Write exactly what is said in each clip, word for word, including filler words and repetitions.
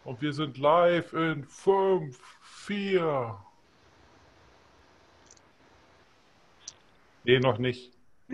Und wir sind live in fünf, vier. Nee, noch nicht.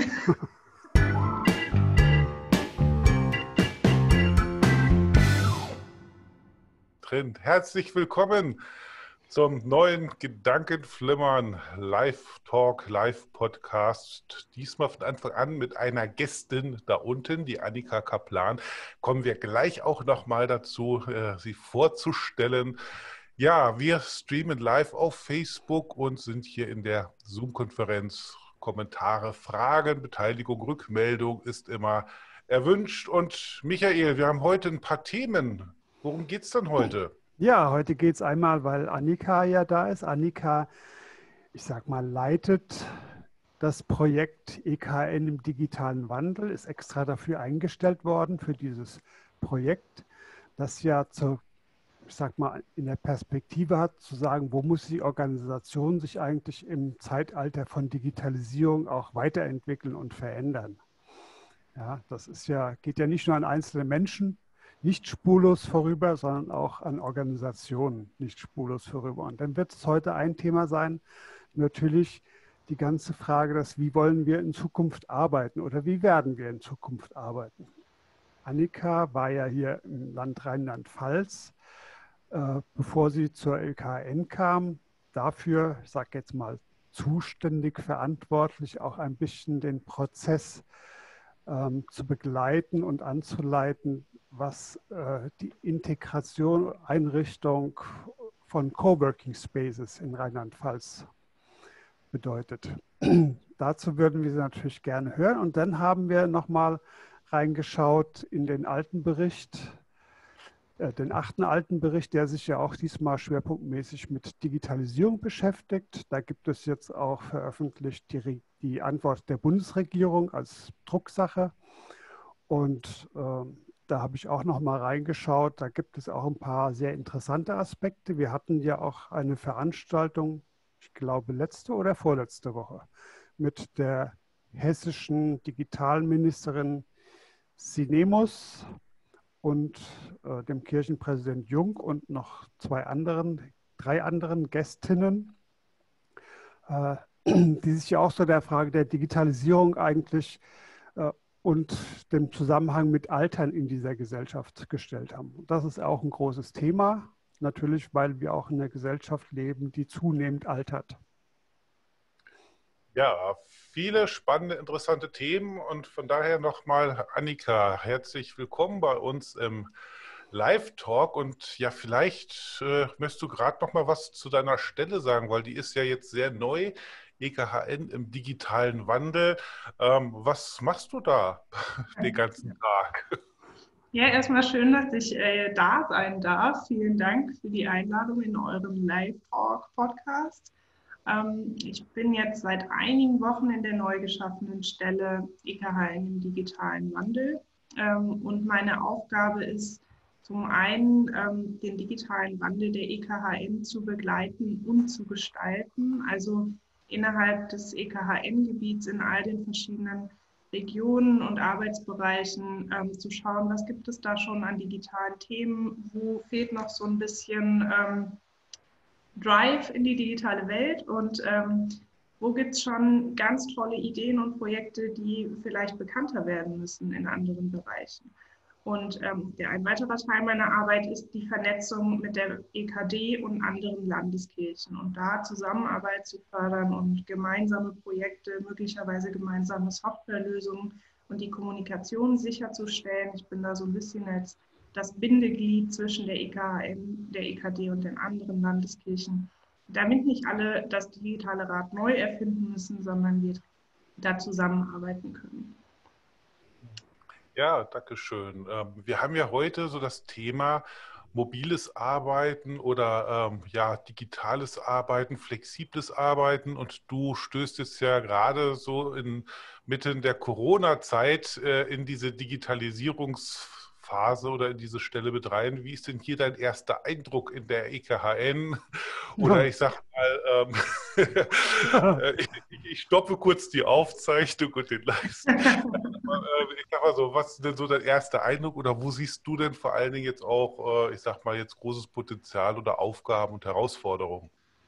Drin. Herzlich willkommen zum neuen Gedankenflimmern Live-Talk, Live-Podcast. Diesmal von Anfang an mit einer Gästin da unten, die Annika Kaplan. Kommen wir gleich auch nochmal dazu, äh, sie vorzustellen. Ja, wir streamen live auf Facebook und sind hier in der Zoom-Konferenz. Kommentare, Fragen, Beteiligung, Rückmeldung ist immer erwünscht. Und Michael, wir haben heute ein paar Themen. Worum geht es denn heute? Ja, heute geht es einmal, weil Annika ja da ist. Annika, ich sag mal, leitet das Projekt E K H N im digitalen Wandel, ist extra dafür eingestellt worden, für dieses Projekt, das ja zur, ich sag mal, in der Perspektive hat, zu sagen, wo muss die Organisation sich eigentlich im Zeitalter von Digitalisierung auch weiterentwickeln und verändern. Ja, das ist ja, geht ja nicht nur an einzelne Menschen, nicht spurlos vorüber, sondern auch an Organisationen nicht spurlos vorüber. Und dann wird es heute ein Thema sein, natürlich die ganze Frage, dass wie wollen wir in Zukunft arbeiten oder wie werden wir in Zukunft arbeiten. Annika war ja hier im Land Rheinland-Pfalz, äh, bevor sie zur E K H N kam, dafür, ich sage jetzt mal, zuständig, verantwortlich, auch ein bisschen den Prozess ähm, zu begleiten und anzuleiten, was äh, die Integration, Einrichtung von Coworking Spaces in Rheinland-Pfalz bedeutet. Dazu würden wir Sie natürlich gerne hören. Und dann haben wir nochmal reingeschaut in den alten Bericht, äh, den achten alten Bericht, der sich ja auch diesmal schwerpunktmäßig mit Digitalisierung beschäftigt. Da gibt es jetzt auch veröffentlicht die, die Antwort der Bundesregierung als Drucksache. Und äh, da habe ich auch noch mal reingeschaut. Da gibt es auch ein paar sehr interessante Aspekte. Wir hatten ja auch eine Veranstaltung, ich glaube letzte oder vorletzte Woche, mit der hessischen Digitalministerin Sinemus und äh, dem Kirchenpräsident Jung und noch zwei anderen, drei anderen Gästinnen, äh, die sich ja auch so der Frage der Digitalisierung eigentlich äh, und dem Zusammenhang mit Altern in dieser Gesellschaft gestellt haben. Und das ist auch ein großes Thema, natürlich, weil wir auch in einer Gesellschaft leben, die zunehmend altert. Ja, viele spannende, interessante Themen und von daher nochmal, Annika, herzlich willkommen bei uns im Live-Talk und ja, vielleicht äh, möchtest du gerade noch mal was zu deiner Stelle sagen, weil die ist ja jetzt sehr neu, E K H N im digitalen Wandel. Ähm, was machst du da den ganzen Tag? Ja, erstmal schön, dass ich äh, da sein darf. Vielen Dank für die Einladung in eurem Live-Talk-Podcast. Ähm, ich bin jetzt seit einigen Wochen in der neu geschaffenen Stelle E K H N im digitalen Wandel. Ähm, und meine Aufgabe ist zum einen, ähm, den digitalen Wandel der E K H N zu begleiten und zu gestalten. Also innerhalb des E K H N-Gebiets in all den verschiedenen Regionen und Arbeitsbereichen ähm, zu schauen, was gibt es da schon an digitalen Themen, wo fehlt noch so ein bisschen ähm, Drive in die digitale Welt und ähm, wo gibt es schon ganz tolle Ideen und Projekte, die vielleicht bekannter werden müssen in anderen Bereichen. Und ähm, der, ein weiterer Teil meiner Arbeit ist die Vernetzung mit der E K D und anderen Landeskirchen und da Zusammenarbeit zu fördern und gemeinsame Projekte, möglicherweise gemeinsame Softwarelösungen und die Kommunikation sicherzustellen. Ich bin da so ein bisschen als das Bindeglied zwischen der E K H N, der E K D und den anderen Landeskirchen, damit nicht alle das digitale Rad neu erfinden müssen, sondern wir da zusammenarbeiten können. Ja, danke schön. Ähm, wir haben ja heute so das Thema mobiles Arbeiten oder ähm, ja, digitales Arbeiten, flexibles Arbeiten und du stößt jetzt ja gerade so inmitten der Corona-Zeit äh, in diese Digitalisierungsphase Phase oder in diese Stelle mit rein. Wie ist denn hier dein erster Eindruck in der E K H N? Oder ich sag mal, ähm, ich, ich stoppe kurz die Aufzeichnung und den Livestream. Ich sag mal so, was ist denn so dein erster Eindruck oder wo siehst du denn vor allen Dingen jetzt auch, ich sag mal, jetzt großes Potenzial oder Aufgaben und Herausforderungen?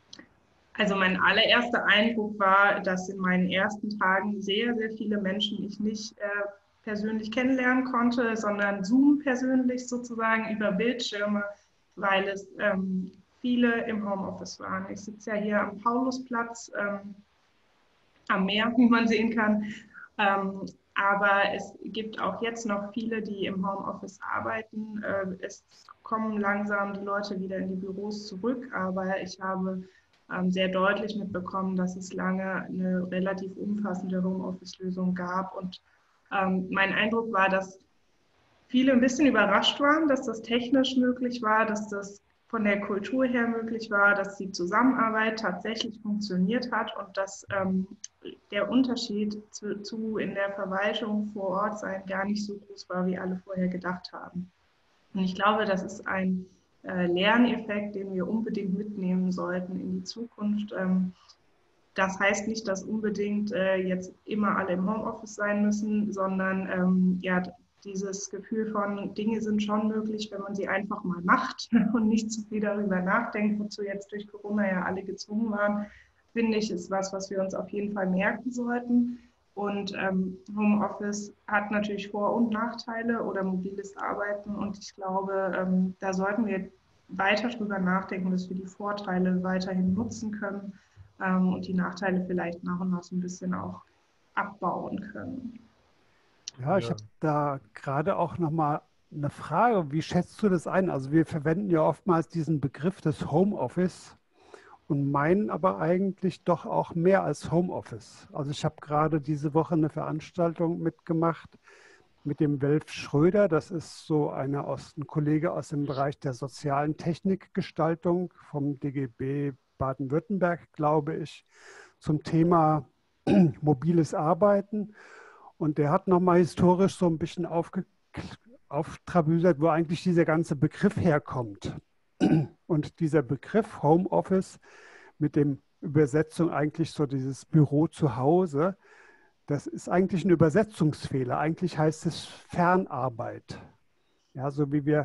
Also mein allererster Eindruck war, dass in meinen ersten Tagen sehr, sehr viele Menschen ich nicht äh, persönlich kennenlernen konnte, sondern Zoom persönlich sozusagen über Bildschirme, weil es ähm, viele im Homeoffice waren. Ich sitze ja hier am Paulusplatz, ähm, am Meer, wie man sehen kann. Ähm, aber es gibt auch jetzt noch viele, die im Homeoffice arbeiten. Äh, es kommen langsam die Leute wieder in die Büros zurück, aber ich habe sehr deutlich mitbekommen, dass es lange eine relativ umfassende Homeoffice-Lösung gab. Und ähm, mein Eindruck war, dass viele ein bisschen überrascht waren, dass das technisch möglich war, dass das von der Kultur her möglich war, dass die Zusammenarbeit tatsächlich funktioniert hat und dass ähm, der Unterschied zu, zu in der Verwaltung vor Ort sein gar nicht so groß war, wie alle vorher gedacht haben. Und ich glaube, das ist ein Lerneffekt, den wir unbedingt mitnehmen sollten in die Zukunft. Das heißt nicht, dass unbedingt jetzt immer alle im Homeoffice sein müssen, sondern ja, dieses Gefühl von Dinge sind schon möglich, wenn man sie einfach mal macht und nicht zu viel darüber nachdenkt, wozu jetzt durch Corona ja alle gezwungen waren, finde ich, ist was, was wir uns auf jeden Fall merken sollten. Und ähm, Homeoffice hat natürlich Vor- und Nachteile oder mobiles Arbeiten. Und ich glaube, ähm, da sollten wir weiter drüber nachdenken, dass wir die Vorteile weiterhin nutzen können ähm, und die Nachteile vielleicht nach und nach so ein bisschen auch abbauen können. Ja, ich habe da gerade auch nochmal eine Frage. Wie schätzt du das ein? Also wir verwenden ja oftmals diesen Begriff des Homeoffice und meinen aber eigentlich doch auch mehr als Homeoffice. Also ich habe gerade diese Woche eine Veranstaltung mitgemacht mit dem Welf Schröder. Das ist so eine aus, ein Kollege aus dem Bereich der sozialen Technikgestaltung vom D G B Baden-Württemberg, glaube ich, zum Thema mobiles Arbeiten. Und der hat nochmal historisch so ein bisschen aufge, auftrabüsert, wo eigentlich dieser ganze Begriff herkommt. Und dieser Begriff Homeoffice mit dem Übersetzung eigentlich so dieses Büro zu Hause, das ist eigentlich ein Übersetzungsfehler. Eigentlich heißt es Fernarbeit. Ja, so wie wir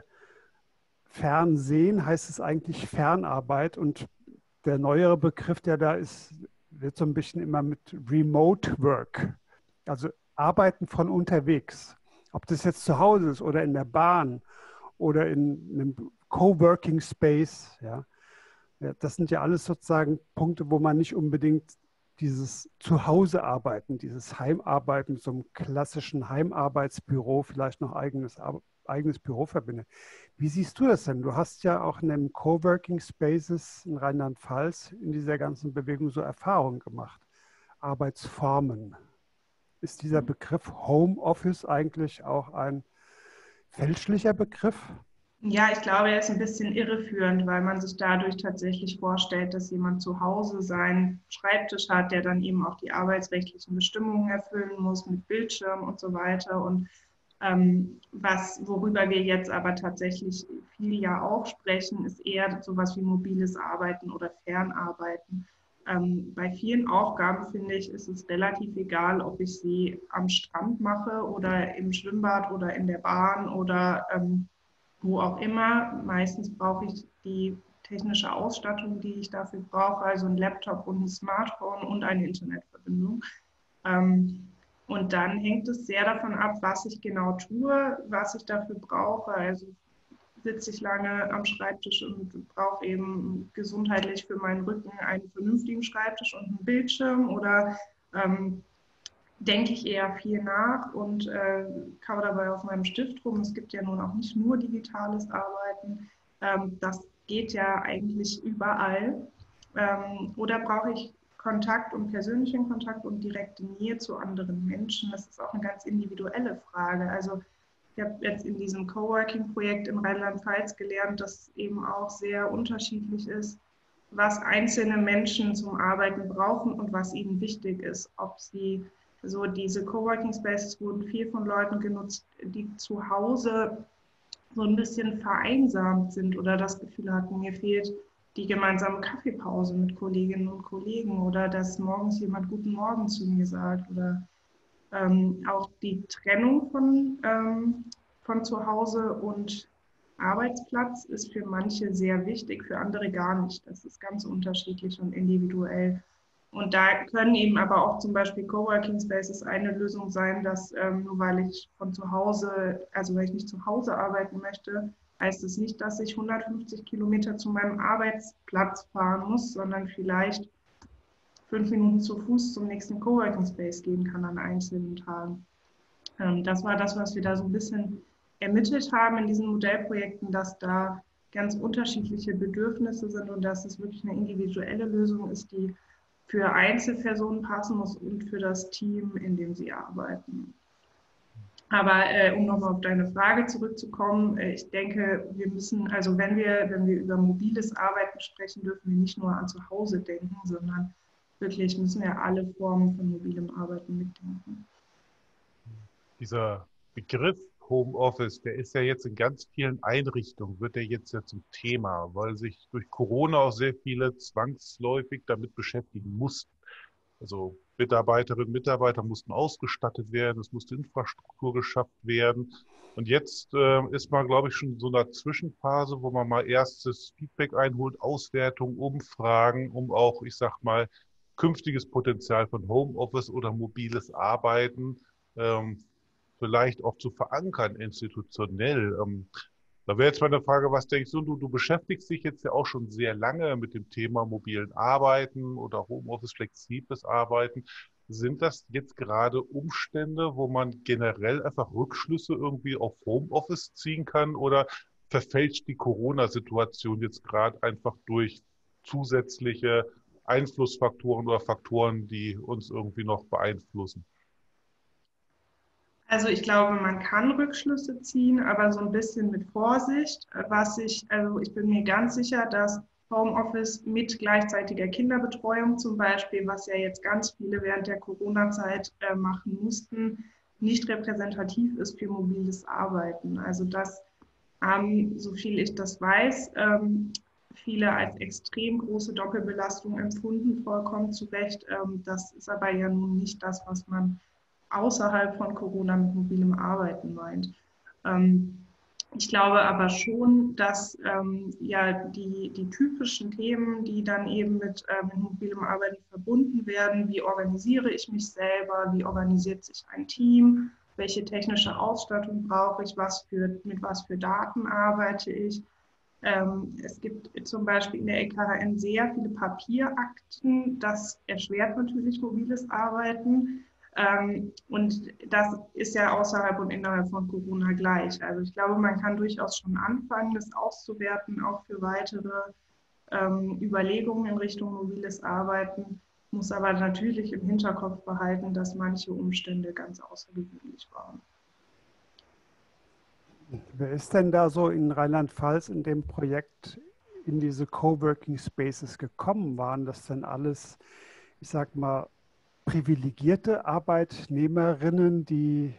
Fernsehen, heißt es eigentlich Fernarbeit. Und der neuere Begriff, der da ist, wird so ein bisschen immer mit Remote Work, also Arbeiten von unterwegs. Ob das jetzt zu Hause ist oder in der Bahn oder in einem Coworking Space, ja. Ja, das sind ja alles sozusagen Punkte, wo man nicht unbedingt dieses Zuhausearbeiten, dieses Heimarbeiten, so einem klassischen Heimarbeitsbüro, vielleicht noch eigenes, eigenes Büro verbindet. Wie siehst du das denn? Du hast ja auch in einem Coworking Spaces in Rheinland-Pfalz in dieser ganzen Bewegung so Erfahrungen gemacht. Arbeitsformen. Ist dieser Begriff Homeoffice eigentlich auch ein fälschlicher Begriff? Ja, ich glaube, er ist ein bisschen irreführend, weil man sich dadurch tatsächlich vorstellt, dass jemand zu Hause seinen Schreibtisch hat, der dann eben auch die arbeitsrechtlichen Bestimmungen erfüllen muss mit Bildschirm und so weiter. Und ähm, was, worüber wir jetzt aber tatsächlich viel ja auch sprechen, ist eher sowas wie mobiles Arbeiten oder Fernarbeiten. Ähm, bei vielen Aufgaben, finde ich, ist es relativ egal, ob ich sie am Strand mache oder im Schwimmbad oder in der Bahn oder ähm, wo auch immer. Meistens brauche ich die technische Ausstattung, die ich dafür brauche, also ein Laptop und ein Smartphone und eine Internetverbindung. Ähm, und dann hängt es sehr davon ab, was ich genau tue, was ich dafür brauche. Also sitze ich lange am Schreibtisch und brauche eben gesundheitlich für meinen Rücken einen vernünftigen Schreibtisch und einen Bildschirm oder ähm, denke ich eher viel nach und äh, kaue dabei auf meinem Stift rum. Es gibt ja nun auch nicht nur digitales Arbeiten. Ähm, das geht ja eigentlich überall. Ähm, oder brauche ich Kontakt und persönlichen Kontakt und direkte Nähe zu anderen Menschen? Das ist auch eine ganz individuelle Frage. Also ich habe jetzt in diesem Coworking-Projekt in Rheinland-Pfalz gelernt, dass eben auch sehr unterschiedlich ist, was einzelne Menschen zum Arbeiten brauchen und was ihnen wichtig ist. Ob sie so diese Coworking Spaces wurden viel von Leuten genutzt, die zu Hause so ein bisschen vereinsamt sind oder das Gefühl hatten, mir fehlt die gemeinsame Kaffeepause mit Kolleginnen und Kollegen oder dass morgens jemand Guten Morgen zu mir sagt oder ähm, auch die Trennung von, ähm, von zu Hause und Arbeitsplatz ist für manche sehr wichtig, für andere gar nicht. Das ist ganz unterschiedlich und individuell. Und da können eben aber auch zum Beispiel Coworking Spaces eine Lösung sein, dass ähm, nur weil ich von zu Hause, also weil ich nicht zu Hause arbeiten möchte, heißt es nicht, dass ich hundertfünfzig Kilometer zu meinem Arbeitsplatz fahren muss, sondern vielleicht fünf Minuten zu Fuß zum nächsten Coworking Space gehen kann an einzelnen Tagen. Ähm, das war das, was wir da so ein bisschen ermittelt haben in diesen Modellprojekten, dass da ganz unterschiedliche Bedürfnisse sind und dass es wirklich eine individuelle Lösung ist, die für Einzelpersonen passen muss und für das Team, in dem sie arbeiten. Aber äh, um nochmal auf deine Frage zurückzukommen, äh, ich denke, wir müssen, also wenn wir, wenn wir über mobiles Arbeiten sprechen, dürfen wir nicht nur an zu Hause denken, sondern wirklich müssen wir alle Formen von mobilem Arbeiten mitdenken. Dieser Begriff Homeoffice, der ist ja jetzt in ganz vielen Einrichtungen, wird der jetzt ja zum Thema, weil sich durch Corona auch sehr viele zwangsläufig damit beschäftigen mussten. Also Mitarbeiterinnen und Mitarbeiter mussten ausgestattet werden, es musste Infrastruktur geschafft werden. Und jetzt äh, ist man, glaube ich, schon in so einer Zwischenphase, wo man mal erstes Feedback einholt, Auswertung, Umfragen, um auch, ich sag mal, künftiges Potenzial von Homeoffice oder mobiles Arbeiten ähm, vielleicht auch zu verankern, institutionell. Ähm, da wäre jetzt meine Frage, was denkst du, du, du beschäftigst dich jetzt ja auch schon sehr lange mit dem Thema mobilen Arbeiten oder Homeoffice, flexibles Arbeiten. Sind das jetzt gerade Umstände, wo man generell einfach Rückschlüsse irgendwie auf Homeoffice ziehen kann oder verfälscht die Corona-Situation jetzt gerade einfach durch zusätzliche Einflussfaktoren oder Faktoren, die uns irgendwie noch beeinflussen? Also ich glaube, man kann Rückschlüsse ziehen, aber so ein bisschen mit Vorsicht. Was ich, also ich bin mir ganz sicher, dass Homeoffice mit gleichzeitiger Kinderbetreuung zum Beispiel, was ja jetzt ganz viele während der Corona-Zeit äh, machen mussten, nicht repräsentativ ist für mobiles Arbeiten. Also dass, ähm, so viel ich das weiß, ähm, viele als extrem große Doppelbelastung empfunden, vollkommen zu Recht. Ähm, das ist aber ja nun nicht das, was man außerhalb von Corona mit mobilem Arbeiten meint. Ähm, ich glaube aber schon, dass ähm, ja die, die typischen Themen, die dann eben mit, äh, mit mobilem Arbeiten verbunden werden, wie organisiere ich mich selber, wie organisiert sich ein Team, welche technische Ausstattung brauche ich, was für, mit was für Daten arbeite ich. Ähm, es gibt zum Beispiel in der E K H N sehr viele Papierakten, das erschwert natürlich mobiles Arbeiten. Ähm, und das ist ja außerhalb und innerhalb von Corona gleich. Also ich glaube, man kann durchaus schon anfangen, das auszuwerten, auch für weitere ähm, Überlegungen in Richtung mobiles Arbeiten, muss aber natürlich im Hinterkopf behalten, dass manche Umstände ganz außergewöhnlich waren. Wer ist denn da so in Rheinland-Pfalz in dem Projekt in diese Coworking Spaces gekommen? Waren das denn alles, ich sag mal, privilegierte Arbeitnehmerinnen, die,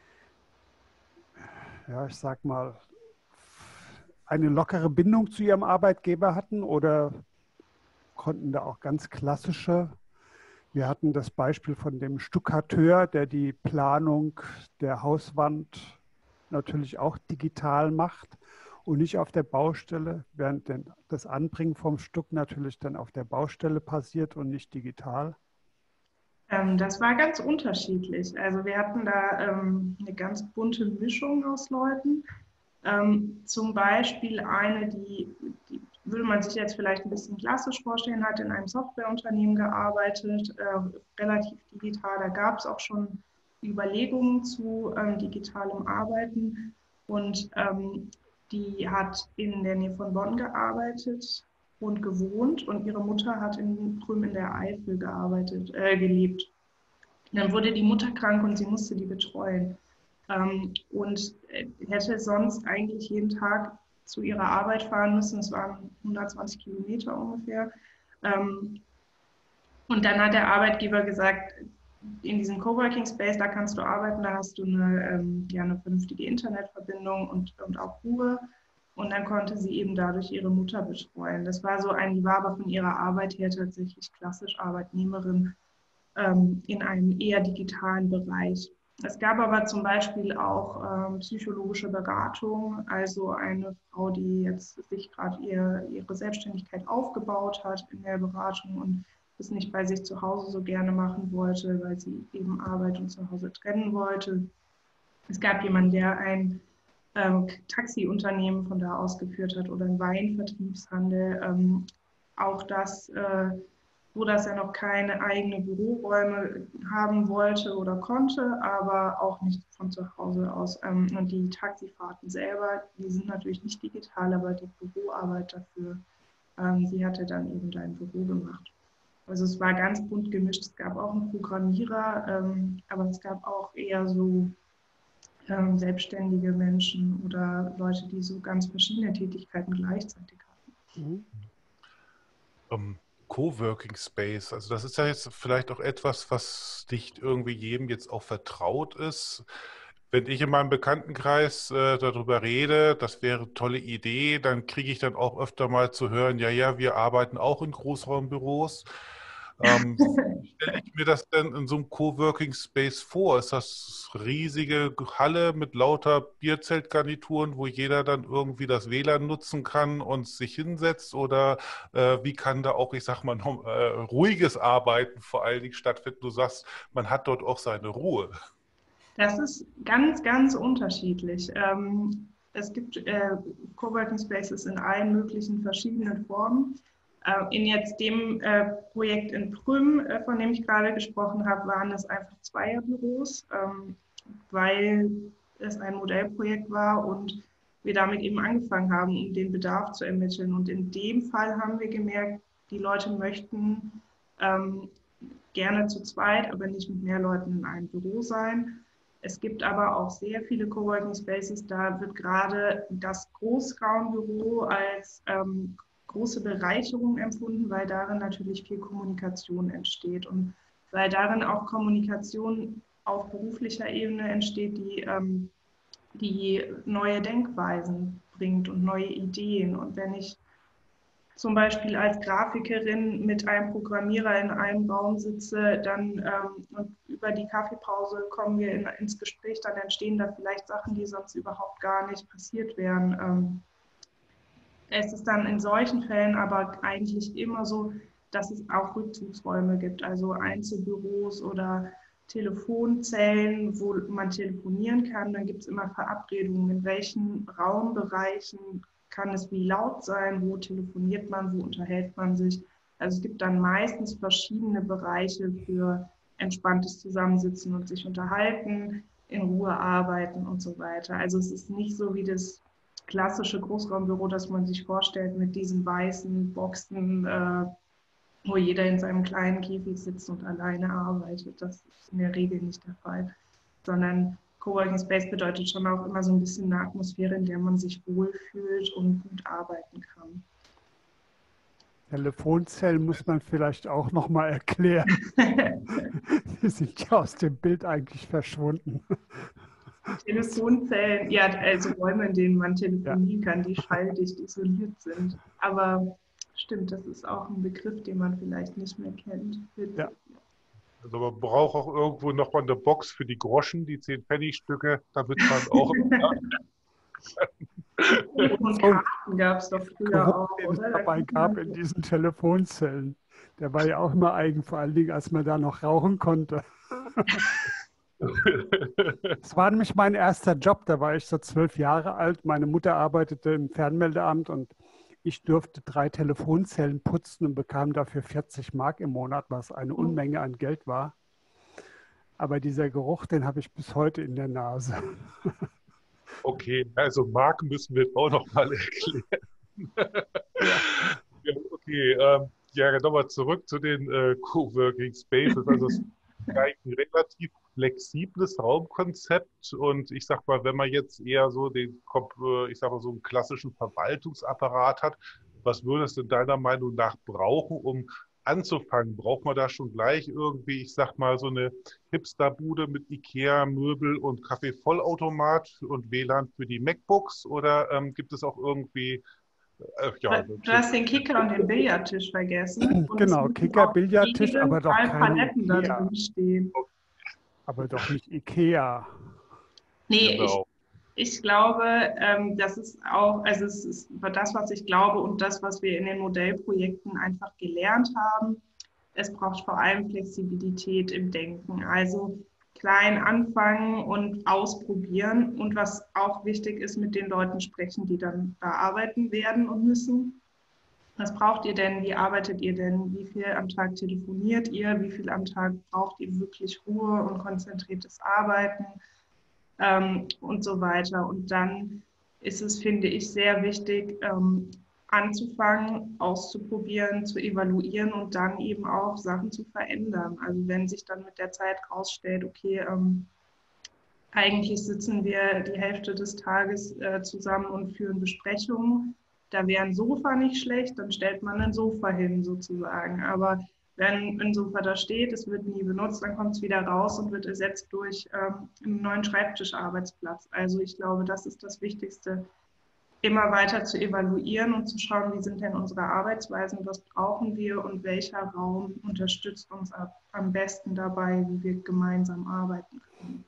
ja, ich sag mal, eine lockere Bindung zu ihrem Arbeitgeber hatten oder konnten da auch ganz klassische, wir hatten das Beispiel von dem Stuckateur, der die Planung der Hauswand natürlich auch digital macht und nicht auf der Baustelle, während das Anbringen vom Stuck natürlich dann auf der Baustelle passiert und nicht digital. Ähm, das war ganz unterschiedlich. Also wir hatten da ähm, eine ganz bunte Mischung aus Leuten. Ähm, zum Beispiel eine, die, die würde man sich jetzt vielleicht ein bisschen klassisch vorstellen, hat in einem Softwareunternehmen gearbeitet, äh, relativ digital. Da gab es auch schon Überlegungen zu ähm, digitalem Arbeiten und ähm, die hat in der Nähe von Bonn gearbeitet und gewohnt und ihre Mutter hat in drüben in der Eifel gearbeitet, äh, gelebt. Dann wurde die Mutter krank und sie musste die betreuen. Ähm, und hätte sonst eigentlich jeden Tag zu ihrer Arbeit fahren müssen. Es waren hundertzwanzig Kilometer ungefähr. Ähm, und dann hat der Arbeitgeber gesagt, in diesem Coworking Space, da kannst du arbeiten, da hast du eine, ähm, ja, eine vernünftige Internetverbindung und, und auch Ruhe. Und dann konnte sie eben dadurch ihre Mutter betreuen. Das war so ein, die war aber von ihrer Arbeit her tatsächlich klassisch Arbeitnehmerin ähm, in einem eher digitalen Bereich. Es gab aber zum Beispiel auch ähm, psychologische Beratung, also eine Frau, die jetzt sich gerade ihr, ihre Selbstständigkeit aufgebaut hat in der Beratung und das nicht bei sich zu Hause so gerne machen wollte, weil sie eben Arbeit und zu Hause trennen wollte. Es gab jemanden, der ein ähm, Taxiunternehmen von da aus geführt hat oder einen Weinvertriebshandel. Ähm, auch das äh, so dass er noch keine eigenen Büroräume haben wollte oder konnte, aber auch nicht von zu Hause aus. Und die Taxifahrten selber, die sind natürlich nicht digital, aber die Büroarbeit dafür, sie hatte dann eben da ein Büro gemacht. Also es war ganz bunt gemischt. Es gab auch einen Programmierer, aber es gab auch eher so selbstständige Menschen oder Leute, die so ganz verschiedene Tätigkeiten gleichzeitig hatten. Mhm. Um. Coworking Space, also das ist ja jetzt vielleicht auch etwas, was nicht irgendwie jedem jetzt auch vertraut ist. Wenn ich in meinem Bekanntenkreis äh, darüber rede, das wäre eine tolle Idee, dann kriege ich dann auch öfter mal zu hören, ja, ja, wir arbeiten auch in Großraumbüros. Ähm, wie stelle ich mir das denn in so einem Coworking Space vor? Ist das riesige Halle mit lauter Bierzeltgarnituren, wo jeder dann irgendwie das W L A N nutzen kann und sich hinsetzt? Oder äh, wie kann da auch, ich sag mal, noch, äh, ruhiges Arbeiten vor allen Dingen stattfinden? Du sagst, man hat dort auch seine Ruhe. Das ist ganz, ganz unterschiedlich. Ähm, es gibt äh, Coworking Spaces in allen möglichen verschiedenen Formen. Äh, in jetzt dem äh, Projekt in Prüm, äh, von dem ich gerade gesprochen habe, waren es einfach Zweierbüros, ähm, weil es ein Modellprojekt war und wir damit eben angefangen haben, um den Bedarf zu ermitteln. Und in dem Fall haben wir gemerkt, die Leute möchten ähm, gerne zu zweit, aber nicht mit mehr Leuten in einem Büro sein. Es gibt aber auch sehr viele Coworking Spaces, da wird gerade das Großraumbüro als ähm, große Bereicherung empfunden, weil darin natürlich viel Kommunikation entsteht und weil darin auch Kommunikation auf beruflicher Ebene entsteht, die, ähm, die neue Denkweisen bringt und neue Ideen. Und wenn ich zum Beispiel als Grafikerin mit einem Programmierer in einem Raum sitze, dann ähm, und über die Kaffeepause kommen wir in, ins Gespräch, dann entstehen da vielleicht Sachen, die sonst überhaupt gar nicht passiert wären. Ähm, es ist dann in solchen Fällen aber eigentlich immer so, dass es auch Rückzugsräume gibt, also Einzelbüros oder Telefonzellen, wo man telefonieren kann. Dann gibt es immer Verabredungen, in welchen Raumbereichen kann es wie laut sein, wo telefoniert man, wo unterhält man sich. Also es gibt dann meistens verschiedene Bereiche für entspanntes Zusammensitzen und sich unterhalten, in Ruhe arbeiten und so weiter. Also es ist nicht so wie das klassische Großraumbüro, das man sich vorstellt mit diesen weißen Boxen, äh, wo jeder in seinem kleinen Käfig sitzt und alleine arbeitet. Das ist in der Regel nicht der Fall, sondern Coworking Space bedeutet schon auch immer so ein bisschen eine Atmosphäre, in der man sich wohlfühlt und gut arbeiten kann. Telefonzellen muss man vielleicht auch noch mal erklären. Die sind ja aus dem Bild eigentlich verschwunden. Telefonzellen, ja, also Räume, in denen man telefonieren ja. kann, die schalldicht isoliert sind. Aber stimmt, das ist auch ein Begriff, den man vielleicht nicht mehr kennt. Ja. Also man braucht auch irgendwo noch mal eine Box für die Groschen, die zehn Pfennigstücke, damit man auch... Und Karten gab es doch früher auch, den oder? es dabei gab in diesen Telefonzellen. Der war ja auch immer eigen, vor allen Dingen, als man da noch rauchen konnte. Das war nämlich mein erster Job, da war ich so zwölf Jahre alt. Meine Mutter arbeitete im Fernmeldeamt und ich durfte drei Telefonzellen putzen und bekam dafür vierzig Mark im Monat, was eine Unmenge an Geld war. Aber dieser Geruch, den habe ich bis heute in der Nase. Okay, also Mark müssen wir auch noch mal erklären. Ja, okay, ähm, ja, nochmal zurück zu den äh, Coworking Spaces. Also es ist eigentlich ein relativ flexibles Raumkonzept und ich sag mal, wenn man jetzt eher so den, ich sag mal, so einen klassischen Verwaltungsapparat hat, was würde es denn deiner Meinung nach brauchen, um anzufangen? Braucht man da schon gleich irgendwie, ich sag mal, so eine Hipsterbude mit IKEA-Möbel und Kaffeevollautomat und W L A N für die MacBooks? Oder ähm, gibt es auch irgendwie, äh, ja, so Du hast den Kicker und den Billardtisch vergessen und es Genau, müssen Kicker, auf Billardtisch, jeden aber doch Fall keine Paletten da IKEA. drin stehen. Aber doch nicht IKEA. Nee, ich, genau? ich glaube, ähm, das ist auch, also es ist das, was ich glaube und das, was wir in den Modellprojekten einfach gelernt haben. Es braucht vor allem Flexibilität im Denken. Also klein anfangen und ausprobieren. Und was auch wichtig ist, mit den Leuten sprechen, die dann da arbeiten werden und müssen. Was braucht ihr denn? Wie arbeitet ihr denn? Wie viel am Tag telefoniert ihr? Wie viel am Tag braucht ihr wirklich Ruhe und konzentriertes Arbeiten? Ähm, und so weiter. Und dann ist es, finde ich, sehr wichtig, ähm, anzufangen, auszuprobieren, zu evaluieren und dann eben auch Sachen zu verändern. Also wenn sich dann mit der Zeit herausstellt, okay, ähm, eigentlich sitzen wir die Hälfte des Tages äh, zusammen und führen Besprechungen. Da wäre ein Sofa nicht schlecht, dann stellt man ein Sofa hin sozusagen. Aber wenn ein Sofa da steht, es wird nie benutzt, dann kommt es wieder raus und wird ersetzt durch ähm, einen neuen Schreibtischarbeitsplatz. Also ich glaube, das ist das Wichtigste, immer weiter zu evaluieren und zu schauen, wie sind denn unsere Arbeitsweisen, was brauchen wir und welcher Raum unterstützt uns am besten dabei, wie wir gemeinsam arbeiten können.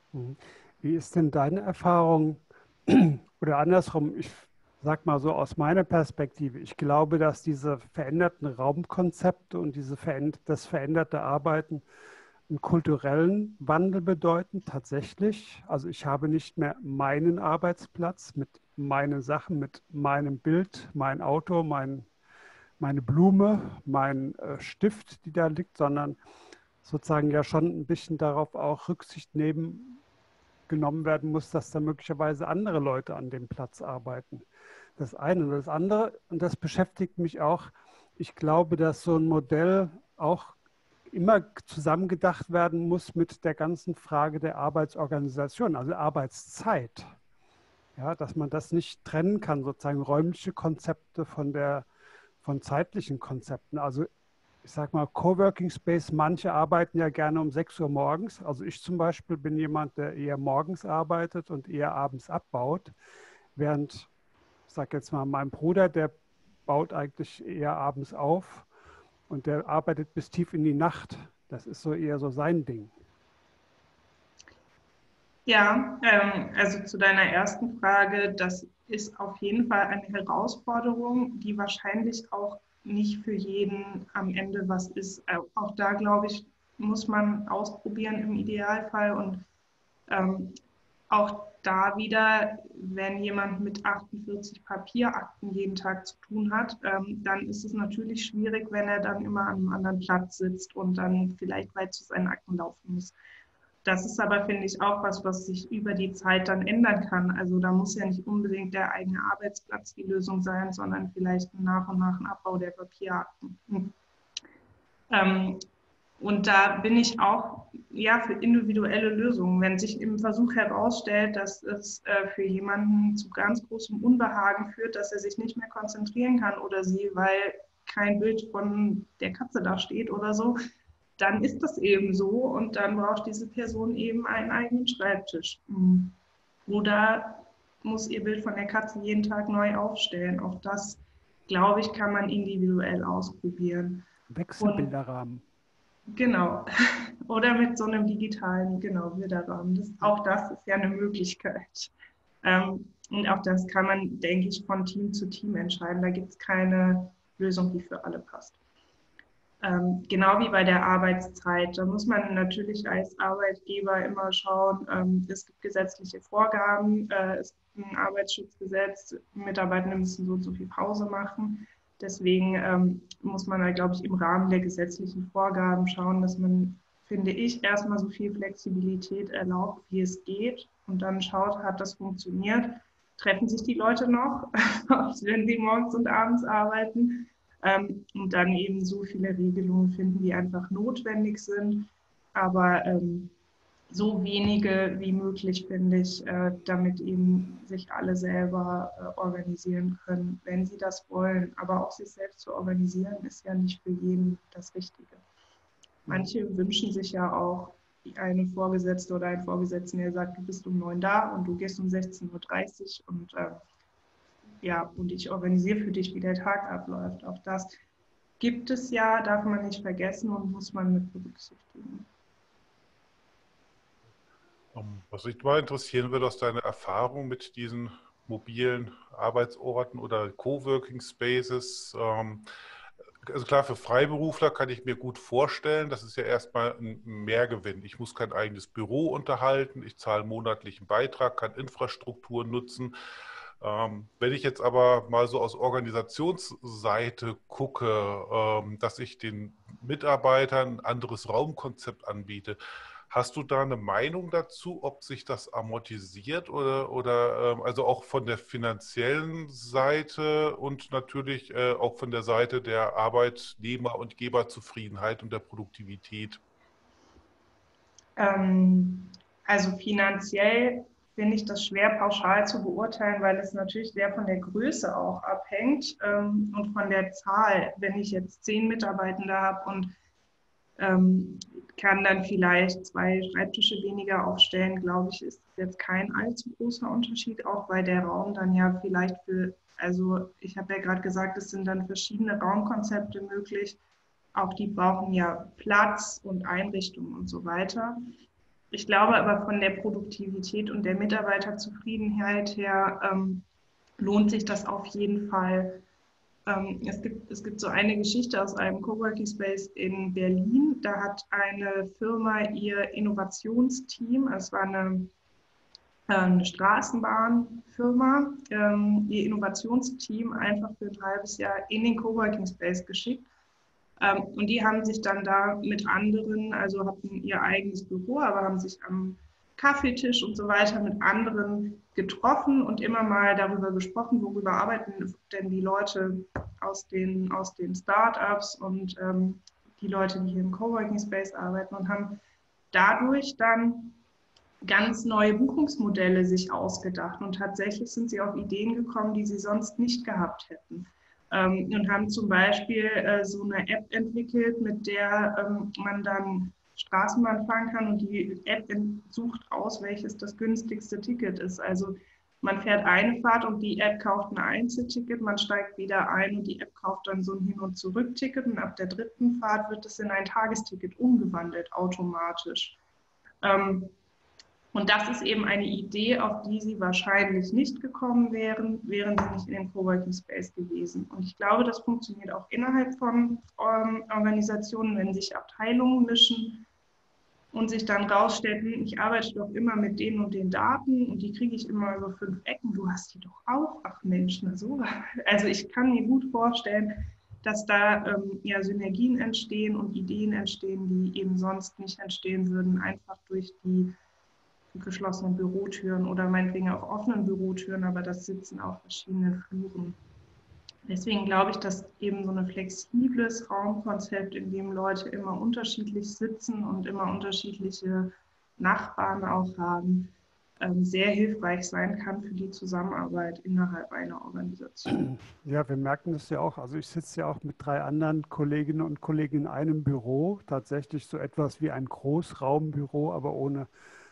Wie ist denn deine Erfahrung oder andersrum? Ich sag mal so aus meiner Perspektive. Ich glaube, dass diese veränderten Raumkonzepte und diese veränd das veränderte Arbeiten einen kulturellen Wandel bedeuten, tatsächlich. Also ich habe nicht mehr meinen Arbeitsplatz mit meinen Sachen, mit meinem Bild, mein Auto, mein, meine Blume, mein äh, Stift, die da liegt, sondern sozusagen ja schon ein bisschen darauf auch Rücksicht nehmen, genommen werden muss, dass da möglicherweise andere Leute an dem Platz arbeiten. Das eine. Und das andere, und das beschäftigt mich auch, ich glaube, dass so ein Modell auch immer zusammengedacht werden muss mit der ganzen Frage der Arbeitsorganisation, also Arbeitszeit. Ja, dass man das nicht trennen kann, sozusagen räumliche Konzepte von, der, von zeitlichen Konzepten. Also ich sage mal, Coworking Space, manche arbeiten ja gerne um sechs Uhr morgens. Also ich zum Beispiel bin jemand, der eher morgens arbeitet und eher abends abbaut. Während, ich sage jetzt mal, mein Bruder, der baut eigentlich eher abends auf und der arbeitet bis tief in die Nacht. Das ist so eher so sein Ding. Ja, ähm, also zu deiner ersten Frage, das ist auf jeden Fall eine Herausforderung, die wahrscheinlich auch nicht für jeden am Ende was ist. Äh, auch da, glaube ich, muss man ausprobieren im Idealfall und ähm, auch da wieder, wenn jemand mit achtundvierzig Papierakten jeden Tag zu tun hat, ähm, dann ist es natürlich schwierig, wenn er dann immer an einem anderen Platz sitzt und dann vielleicht weit zu seinen Akten laufen muss. Das ist aber, finde ich, auch was, was sich über die Zeit dann ändern kann. Also da muss ja nicht unbedingt der eigene Arbeitsplatz die Lösung sein, sondern vielleicht nach und nach ein Abbau der Papierakten. Hm. Ähm, und da bin ich auch ja, für individuelle Lösungen. Wenn sich im Versuch herausstellt, dass es äh, für jemanden zu ganz großem Unbehagen führt, dass er sich nicht mehr konzentrieren kann oder sie, weil kein Bild von der Katze da steht oder so, dann ist das eben so und dann braucht diese Person eben einen eigenen Schreibtisch. Oder muss ihr Bild von der Katze jeden Tag neu aufstellen. Auch das, glaube ich, kann man individuell ausprobieren. Wechselbilderrahmen. Und, genau. Oder mit so einem digitalen, genau, Bilderrahmen. Das, auch das ist ja eine Möglichkeit. Ähm, und auch das kann man, denke ich, von Team zu Team entscheiden. Da gibt es keine Lösung, die für alle passt. Ähm, genau wie bei der Arbeitszeit. Da muss man natürlich als Arbeitgeber immer schauen, ähm, es gibt gesetzliche Vorgaben, äh, es gibt ein Arbeitsschutzgesetz, Mitarbeitende müssen so und so viel Pause machen. Deswegen ähm, muss man da, glaube ich, im Rahmen der gesetzlichen Vorgaben schauen, dass man, finde ich, erstmal so viel Flexibilität erlaubt, wie es geht und dann schaut, hat das funktioniert? Treffen sich die Leute noch, wenn sie morgens und abends arbeiten? Ähm, und dann eben so viele Regelungen finden, die einfach notwendig sind. Aber ähm, so wenige wie möglich, finde ich, äh, damit eben sich alle selber äh, organisieren können, wenn sie das wollen. Aber auch sich selbst zu organisieren, ist ja nicht für jeden das Richtige. Manche wünschen sich ja auch eine Vorgesetzte oder einen Vorgesetzten, der sagt, du bist um neun da und du gehst um sechzehn Uhr dreißig und äh, ja, und ich organisiere für dich, wie der Tag abläuft. Auch das gibt es ja, darf man nicht vergessen und muss man mit berücksichtigen. Was mich mal interessieren würde, aus deiner Erfahrung mit diesen mobilen Arbeitsorten oder Coworking Spaces. Ähm, also klar, für Freiberufler kann ich mir gut vorstellen, das ist ja erstmal ein Mehrgewinn. Ich muss kein eigenes Büro unterhalten, ich zahle einen monatlichen Beitrag, kann Infrastruktur nutzen. Ähm, wenn ich jetzt aber mal so aus Organisationsseite gucke, ähm, dass ich den Mitarbeitern ein anderes Raumkonzept anbiete, hast du da eine Meinung dazu, ob sich das amortisiert oder, oder ähm, also auch von der finanziellen Seite und natürlich äh, auch von der Seite der Arbeitnehmer- und Geberzufriedenheit und der Produktivität? Ähm, also finanziell finde ich das schwer pauschal zu beurteilen, weil es natürlich sehr von der Größe auch abhängt ähm, und von der Zahl. Wenn ich jetzt zehn Mitarbeitende habe und ähm, kann dann vielleicht zwei Schreibtische weniger aufstellen, glaube ich, ist das jetzt kein allzu großer Unterschied, auch weil der Raum dann ja vielleicht für, also ich habe ja gerade gesagt, es sind dann verschiedene Raumkonzepte möglich. Auch die brauchen ja Platz und Einrichtung und so weiter. Ich glaube aber von der Produktivität und der Mitarbeiterzufriedenheit her ähm, lohnt sich das auf jeden Fall. Ähm, es gibt, es gibt so eine Geschichte aus einem Coworking Space in Berlin. Da hat eine Firma ihr Innovationsteam, es war eine, äh, eine Straßenbahnfirma, ähm, ihr Innovationsteam einfach für ein halbes Jahr in den Coworking Space geschickt. Ähm, und die haben sich dann da mit anderen, also hatten ihr eigenes Büro, aber haben sich am Kaffeetisch und so weiter mit anderen getroffen und immer mal darüber gesprochen, worüber arbeiten denn die Leute aus den, aus den Startups und ähm, die Leute, die hier im Coworking Space arbeiten und haben dadurch dann ganz neue Buchungsmodelle sich ausgedacht. Und tatsächlich sind sie auf Ideen gekommen, die sie sonst nicht gehabt hätten. Ähm, und haben zum Beispiel äh, so eine App entwickelt, mit der ähm, man dann Straßenbahn fahren kann und die App sucht aus, welches das günstigste Ticket ist. Also man fährt eine Fahrt und die App kauft ein Einzelticket, man steigt wieder ein und die App kauft dann so ein Hin- und Zurück-Ticket und ab der dritten Fahrt wird es in ein Tagesticket umgewandelt, automatisch. Ähm, und das ist eben eine Idee, auf die sie wahrscheinlich nicht gekommen wären, wären sie nicht in dem Coworking Space gewesen. Und ich glaube, das funktioniert auch innerhalb von ähm, Organisationen, wenn sich Abteilungen mischen und sich dann rausstellen, ich arbeite doch immer mit den und den Daten und die kriege ich immer über fünf Ecken, du hast die doch auch. Ach Mensch, na so. Also ich kann mir gut vorstellen, dass da ähm, ja, Synergien entstehen und Ideen entstehen, die eben sonst nicht entstehen würden, einfach durch die geschlossenen Bürotüren oder meinetwegen auch offenen Bürotüren, aber das Sitzen auf verschiedenen Fluren. Deswegen glaube ich, dass eben so ein flexibles Raumkonzept, in dem Leute immer unterschiedlich sitzen und immer unterschiedliche Nachbarn auch haben, sehr hilfreich sein kann für die Zusammenarbeit innerhalb einer Organisation. Ja, wir merken das ja auch. Also ich sitze ja auch mit drei anderen Kolleginnen und Kollegen in einem Büro, tatsächlich so etwas wie ein Großraumbüro, aber ohne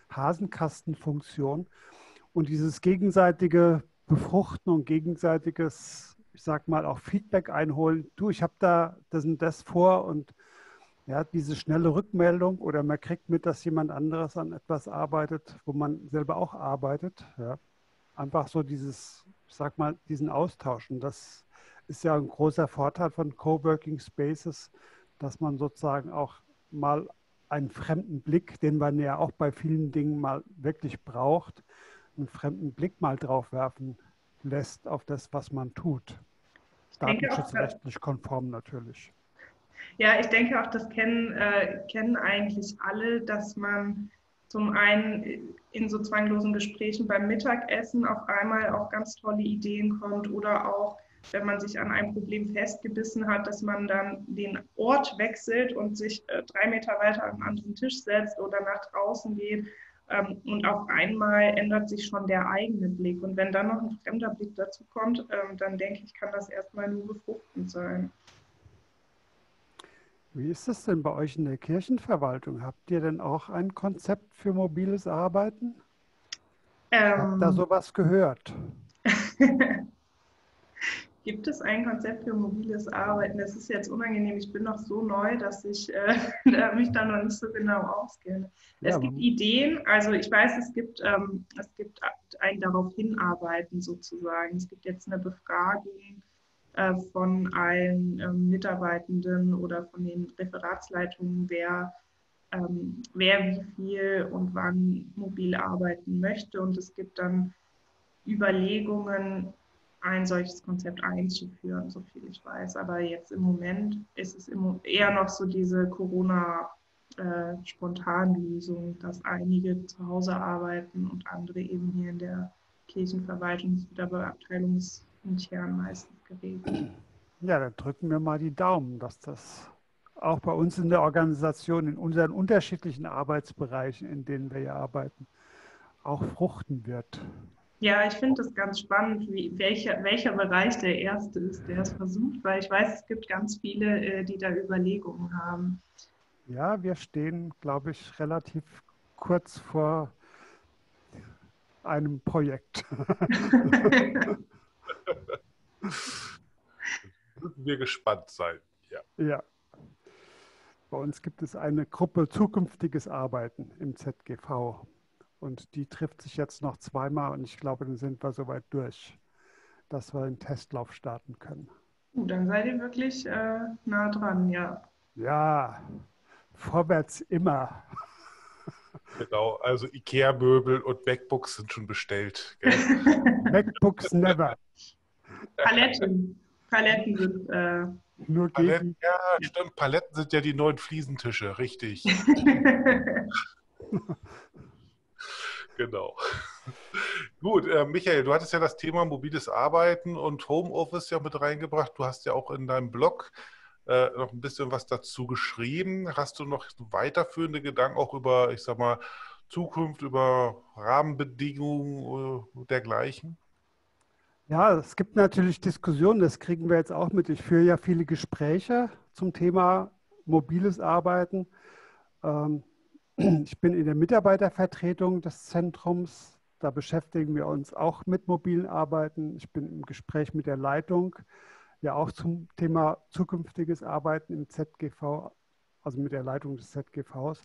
Hasenkastenfunktion. Und dieses gegenseitige Befruchten und gegenseitiges, ich sag mal, auch Feedback einholen. Du, ich habe da das und das vor und ja, diese schnelle Rückmeldung oder man kriegt mit, dass jemand anderes an etwas arbeitet, wo man selber auch arbeitet. Ja. Einfach so dieses, ich sag mal, diesen Austausch. Und das ist ja ein großer Vorteil von Coworking Spaces, dass man sozusagen auch mal einen fremden Blick, den man ja auch bei vielen Dingen mal wirklich braucht, einen fremden Blick mal drauf werfen lässt auf das, was man tut. Datenschutzrechtlich konform natürlich. Ja, ich denke auch, das kennen, äh, kennen eigentlich alle, dass man zum einen in so zwanglosen Gesprächen beim Mittagessen auf einmal auf ganz tolle Ideen kommt oder auch wenn man sich an einem Problem festgebissen hat, dass man dann den Ort wechselt und sich äh, drei Meter weiter an einen anderen Tisch setzt oder nach draußen geht. Ähm, und auf einmal ändert sich schon der eigene Blick. Und wenn dann noch ein fremder Blick dazu kommt, ähm, dann denke ich, kann das erstmal nur befruchtend sein. Wie ist es denn bei euch in der Kirchenverwaltung? Habt ihr denn auch ein Konzept für mobiles Arbeiten? Ich habe da Ähm, sowas gehört. Gibt es ein Konzept für mobiles Arbeiten? Das ist jetzt unangenehm. Ich bin noch so neu, dass ich äh, mich da noch nicht so genau auskenne. Ja, Es gibt Ideen. Also ich weiß, es gibt, ähm, es gibt ein darauf hinarbeiten sozusagen. Es gibt jetzt eine Befragung äh, von allen ähm, Mitarbeitenden oder von den Referatsleitungen, wer, ähm, wer wie viel und wann mobil arbeiten möchte. Und es gibt dann Überlegungen, ein solches Konzept einzuführen, so viel ich weiß. Aber jetzt im Moment ist es eher noch so diese Corona-Spontanlösung, dass einige zu Hause arbeiten und andere eben hier in der Kirchenverwaltung oder bei abteilungsintern meistens geregelt. Ja, dann drücken wir mal die Daumen, dass das auch bei uns in der Organisation, in unseren unterschiedlichen Arbeitsbereichen, in denen wir hier arbeiten, auch fruchten wird. Ja, ich finde es ganz spannend, wie, welcher, welcher Bereich der erste ist, der es versucht, weil ich weiß, es gibt ganz viele, die da Überlegungen haben. Ja, wir stehen, glaube ich, relativ kurz vor einem Projekt. Müssen wir gespannt sein. Ja. Ja. Bei uns gibt es eine Gruppe Zukünftiges Arbeiten im Z G V. Und die trifft sich jetzt noch zweimal und ich glaube, dann sind wir soweit durch, dass wir einen Testlauf starten können. Uh, dann seid ihr wirklich äh, nah dran, ja. Ja, vorwärts immer. Genau, also Ikea-Möbel und MacBooks sind schon bestellt. MacBooks never. Paletten. Paletten sind äh, nur Paletten, gegen. ja, stimmt. Paletten sind ja die neuen Fliesentische, richtig. Genau. Gut, äh, Michael, du hattest ja das Thema mobiles Arbeiten und Homeoffice ja mit reingebracht. Du hast ja auch in deinem Blog äh, noch ein bisschen was dazu geschrieben. Hast du noch weiterführende Gedanken auch über, ich sag mal, Zukunft, über Rahmenbedingungen äh, dergleichen? Ja, es gibt natürlich Diskussionen, das kriegen wir jetzt auch mit. Ich führe ja viele Gespräche zum Thema mobiles Arbeiten. Ähm, Ich bin in der Mitarbeitervertretung des Zentrums. Da beschäftigen wir uns auch mit mobilen Arbeiten. Ich bin im Gespräch mit der Leitung, ja auch zum Thema zukünftiges Arbeiten im Z G V, also mit der Leitung des Z G Vs.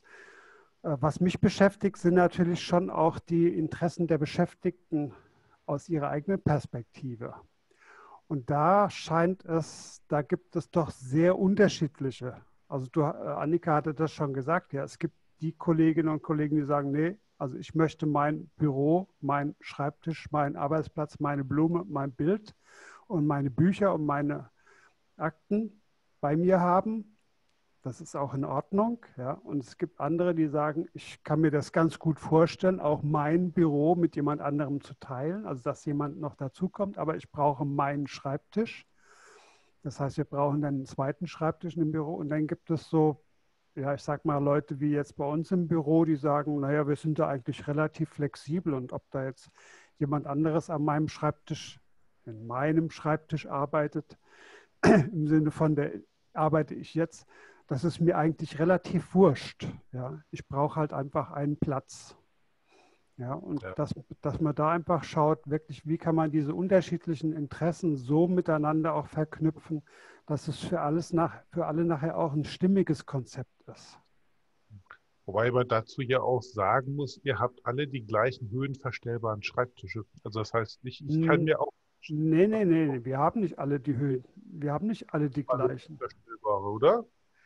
Was mich beschäftigt, sind natürlich schon auch die Interessen der Beschäftigten aus ihrer eigenen Perspektive. Und da scheint es, da gibt es doch sehr unterschiedliche. Also du, Annika hatte das schon gesagt, ja, es gibt die Kolleginnen und Kollegen, die sagen, nee, also ich möchte mein Büro, mein Schreibtisch, meinen Arbeitsplatz, meine Blume, mein Bild und meine Bücher und meine Akten bei mir haben. Das ist auch in Ordnung. Ja. Und es gibt andere, die sagen, ich kann mir das ganz gut vorstellen, auch mein Büro mit jemand anderem zu teilen, also dass jemand noch dazukommt, aber ich brauche meinen Schreibtisch. Das heißt, wir brauchen dann einen zweiten Schreibtisch im Büro und dann gibt es so, ja, ich sag mal, Leute wie jetzt bei uns im Büro, die sagen, naja, wir sind da eigentlich relativ flexibel und ob da jetzt jemand anderes an meinem Schreibtisch, in meinem Schreibtisch arbeitet, im Sinne von der arbeite ich jetzt, das ist mir eigentlich relativ wurscht. Ja. Ich brauche halt einfach einen Platz. Ja, und ja. Dass, dass man da einfach schaut, wirklich, wie kann man diese unterschiedlichen Interessen so miteinander auch verknüpfen, dass es für, alles nach, für alle nachher auch ein stimmiges Konzept ist. Wobei man dazu ja auch sagen muss, ihr habt alle die gleichen höhenverstellbaren Schreibtische. Also das heißt nicht, ich kann mir auch... Nee, nee, nee, wir haben nicht alle die Höhen. Wir haben nicht alle die gleichen. Höhenverstellbare, oder?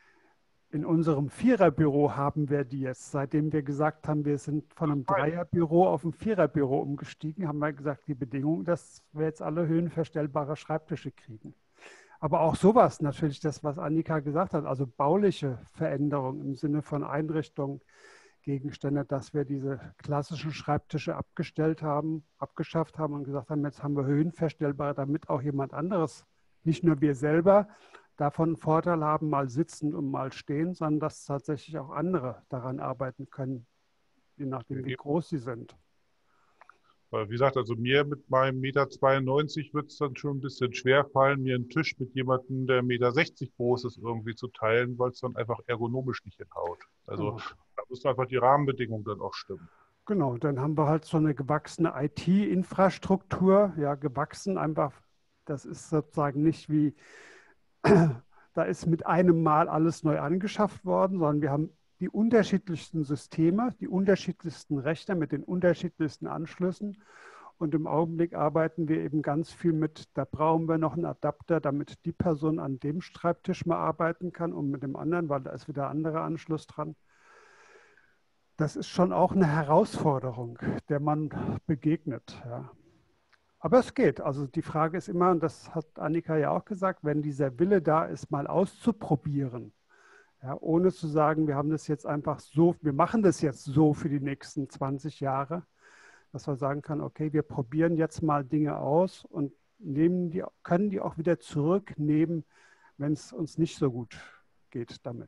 In unserem Viererbüro haben wir die jetzt. Seitdem wir gesagt haben, wir sind von einem Dreierbüro auf ein Viererbüro umgestiegen, haben wir gesagt, die Bedingung, dass wir jetzt alle höhenverstellbare Schreibtische kriegen. Aber auch sowas, natürlich das, was Annika gesagt hat, also bauliche Veränderungen im Sinne von Einrichtungen, Gegenstände, dass wir diese klassischen Schreibtische abgestellt haben, abgeschafft haben und gesagt haben, jetzt haben wir höhenverstellbare, damit auch jemand anderes nicht nur wir selber davon einen Vorteil haben, mal sitzen und mal stehen, sondern dass tatsächlich auch andere daran arbeiten können, je nachdem, wie groß sie sind. Weil, wie gesagt, also mir mit meinem Meter zweiundneunzig wird es dann schon ein bisschen schwer fallen, mir einen Tisch mit jemandem, der Meter sechzig groß ist, irgendwie zu teilen, weil es dann einfach ergonomisch nicht hinhaut. Also Genau. da müssen einfach die Rahmenbedingungen dann auch stimmen. Genau, dann haben wir halt so eine gewachsene I T-Infrastruktur, ja, gewachsen einfach. Das ist sozusagen nicht wie, da ist mit einem Mal alles neu angeschafft worden, sondern wir haben die unterschiedlichsten Systeme, die unterschiedlichsten Rechner mit den unterschiedlichsten Anschlüssen. Und im Augenblick arbeiten wir eben ganz viel mit, da brauchen wir noch einen Adapter, damit die Person an dem Schreibtisch mal arbeiten kann und mit dem anderen, weil da ist wieder ein anderer Anschluss dran. Das ist schon auch eine Herausforderung, der man begegnet. Ja. Aber es geht. Also die Frage ist immer, und das hat Annika ja auch gesagt, wenn dieser Wille da ist, mal auszuprobieren, ja, ohne zu sagen, wir haben das jetzt einfach so, wir machen das jetzt so für die nächsten zwanzig Jahre, dass man sagen kann, okay, wir probieren jetzt mal Dinge aus und nehmen die, können die auch wieder zurücknehmen, wenn es uns nicht so gut geht damit.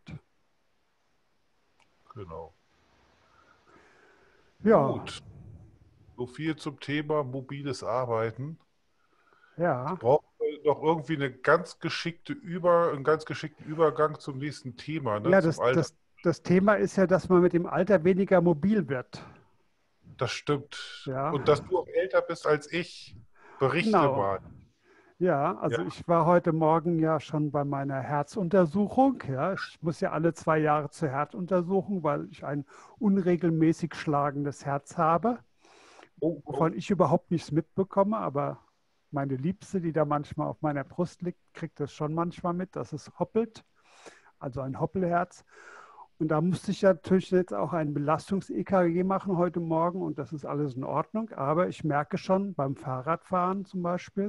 Genau. Ja. Gut. So viel zum Thema mobiles Arbeiten. Ja. Ich brauche noch irgendwie eine ganz geschickte Über, einen ganz geschickten Übergang zum nächsten Thema, ne? Ja, Zum das, Alter. das, das Thema ist ja, dass man mit dem Alter weniger mobil wird. Das stimmt. Ja. Und dass du auch älter bist als ich, berichte Genau. mal. Ja, also Ja. ich war heute Morgen ja schon bei meiner Herzuntersuchung. Ja, ich muss ja alle zwei Jahre zur Herzuntersuchung, weil ich ein unregelmäßig schlagendes Herz habe, Oh, oh. wovon ich überhaupt nichts mitbekomme, aber meine Liebste, die da manchmal auf meiner Brust liegt, kriegt das schon manchmal mit, dass es hoppelt, also ein Hoppelherz. Und da musste ich ja natürlich jetzt auch ein Belastungs-E K G machen heute Morgen und das ist alles in Ordnung. Aber ich merke schon beim Fahrradfahren zum Beispiel,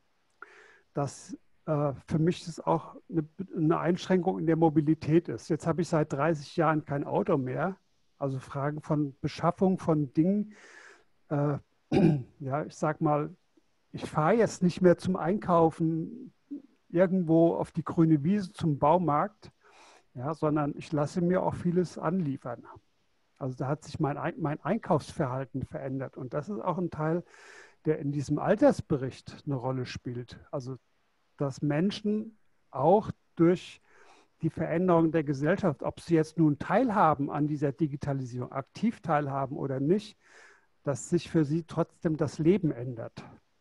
dass äh, für mich das auch eine, eine Einschränkung in der Mobilität ist. Jetzt habe ich seit dreißig Jahren kein Auto mehr. Also Fragen von Beschaffung von Dingen. Äh, ja, ich sag mal, ich fahre jetzt nicht mehr zum Einkaufen irgendwo auf die grüne Wiese zum Baumarkt, ja, sondern ich lasse mir auch vieles anliefern. Also da hat sich mein, mein Einkaufsverhalten verändert. Und das ist auch ein Teil, der in diesem Altersbericht eine Rolle spielt. Also dass Menschen auch durch die Veränderung der Gesellschaft, ob sie jetzt nun teilhaben an dieser Digitalisierung, aktiv teilhaben oder nicht, dass sich für sie trotzdem das Leben ändert.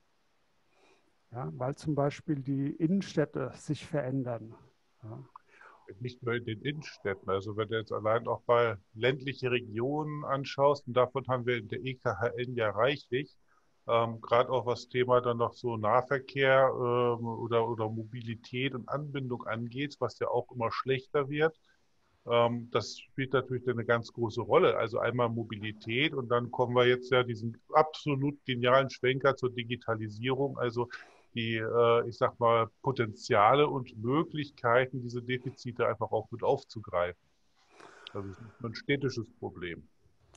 Ja, weil zum Beispiel die Innenstädte sich verändern. Ja. Nicht nur in den Innenstädten, also wenn du jetzt allein auch mal ländliche Regionen anschaust, und davon haben wir in der E K H N ja reichlich, ähm, gerade auch was Thema dann noch so Nahverkehr ähm, oder, oder Mobilität und Anbindung angeht, was ja auch immer schlechter wird. Ähm, das spielt natürlich eine ganz große Rolle. Also einmal Mobilität und dann kommen wir jetzt ja diesen absolut genialen Schwenker zur Digitalisierung, also die, äh, ich sag mal, Potenziale und Möglichkeiten, diese Defizite einfach auch mit aufzugreifen. Also es ist ein städtisches Problem.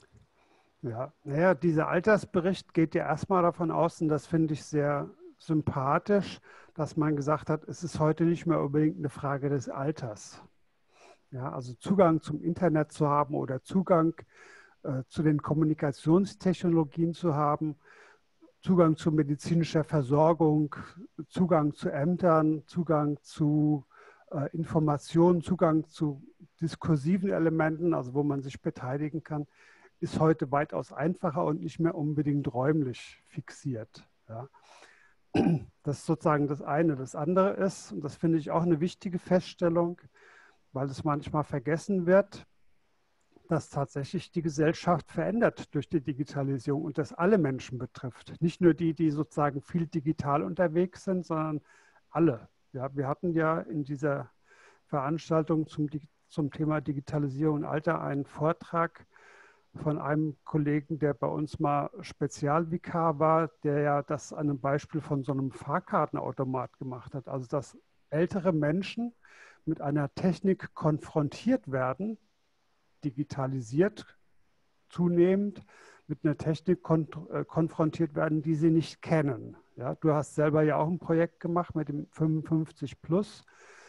Ja, naja, dieser Altersbericht geht ja erstmal davon aus, und das finde ich sehr sympathisch, dass man gesagt hat, es ist heute nicht mehr unbedingt eine Frage des Alters. Ja, also Zugang zum Internet zu haben oder Zugang äh, zu den Kommunikationstechnologien zu haben, Zugang zu medizinischer Versorgung, Zugang zu Ämtern, Zugang zu äh, Informationen, Zugang zu diskursiven Elementen, also wo man sich beteiligen kann, ist heute weitaus einfacher und nicht mehr unbedingt räumlich fixiert. Ja. Das ist sozusagen das eine. Das andere ist, und das finde ich auch eine wichtige Feststellung, weil es manchmal vergessen wird, dass tatsächlich die Gesellschaft verändert durch die Digitalisierung und das alle Menschen betrifft. Nicht nur die, die sozusagen viel digital unterwegs sind, sondern alle. Ja, wir hatten ja in dieser Veranstaltung zum, zum Thema Digitalisierung und Alter einen Vortrag von einem Kollegen, der bei uns mal Spezialvikar war, der ja das an einem Beispiel von so einem Fahrkartenautomat gemacht hat. Also dass ältere Menschen mit einer Technik konfrontiert werden, digitalisiert zunehmend, mit einer Technik kon äh, konfrontiert werden, die sie nicht kennen. Ja, du hast selber ja auch ein Projekt gemacht mit dem fünfundfünfzig plus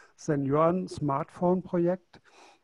Senioren-Smartphone-Projekt.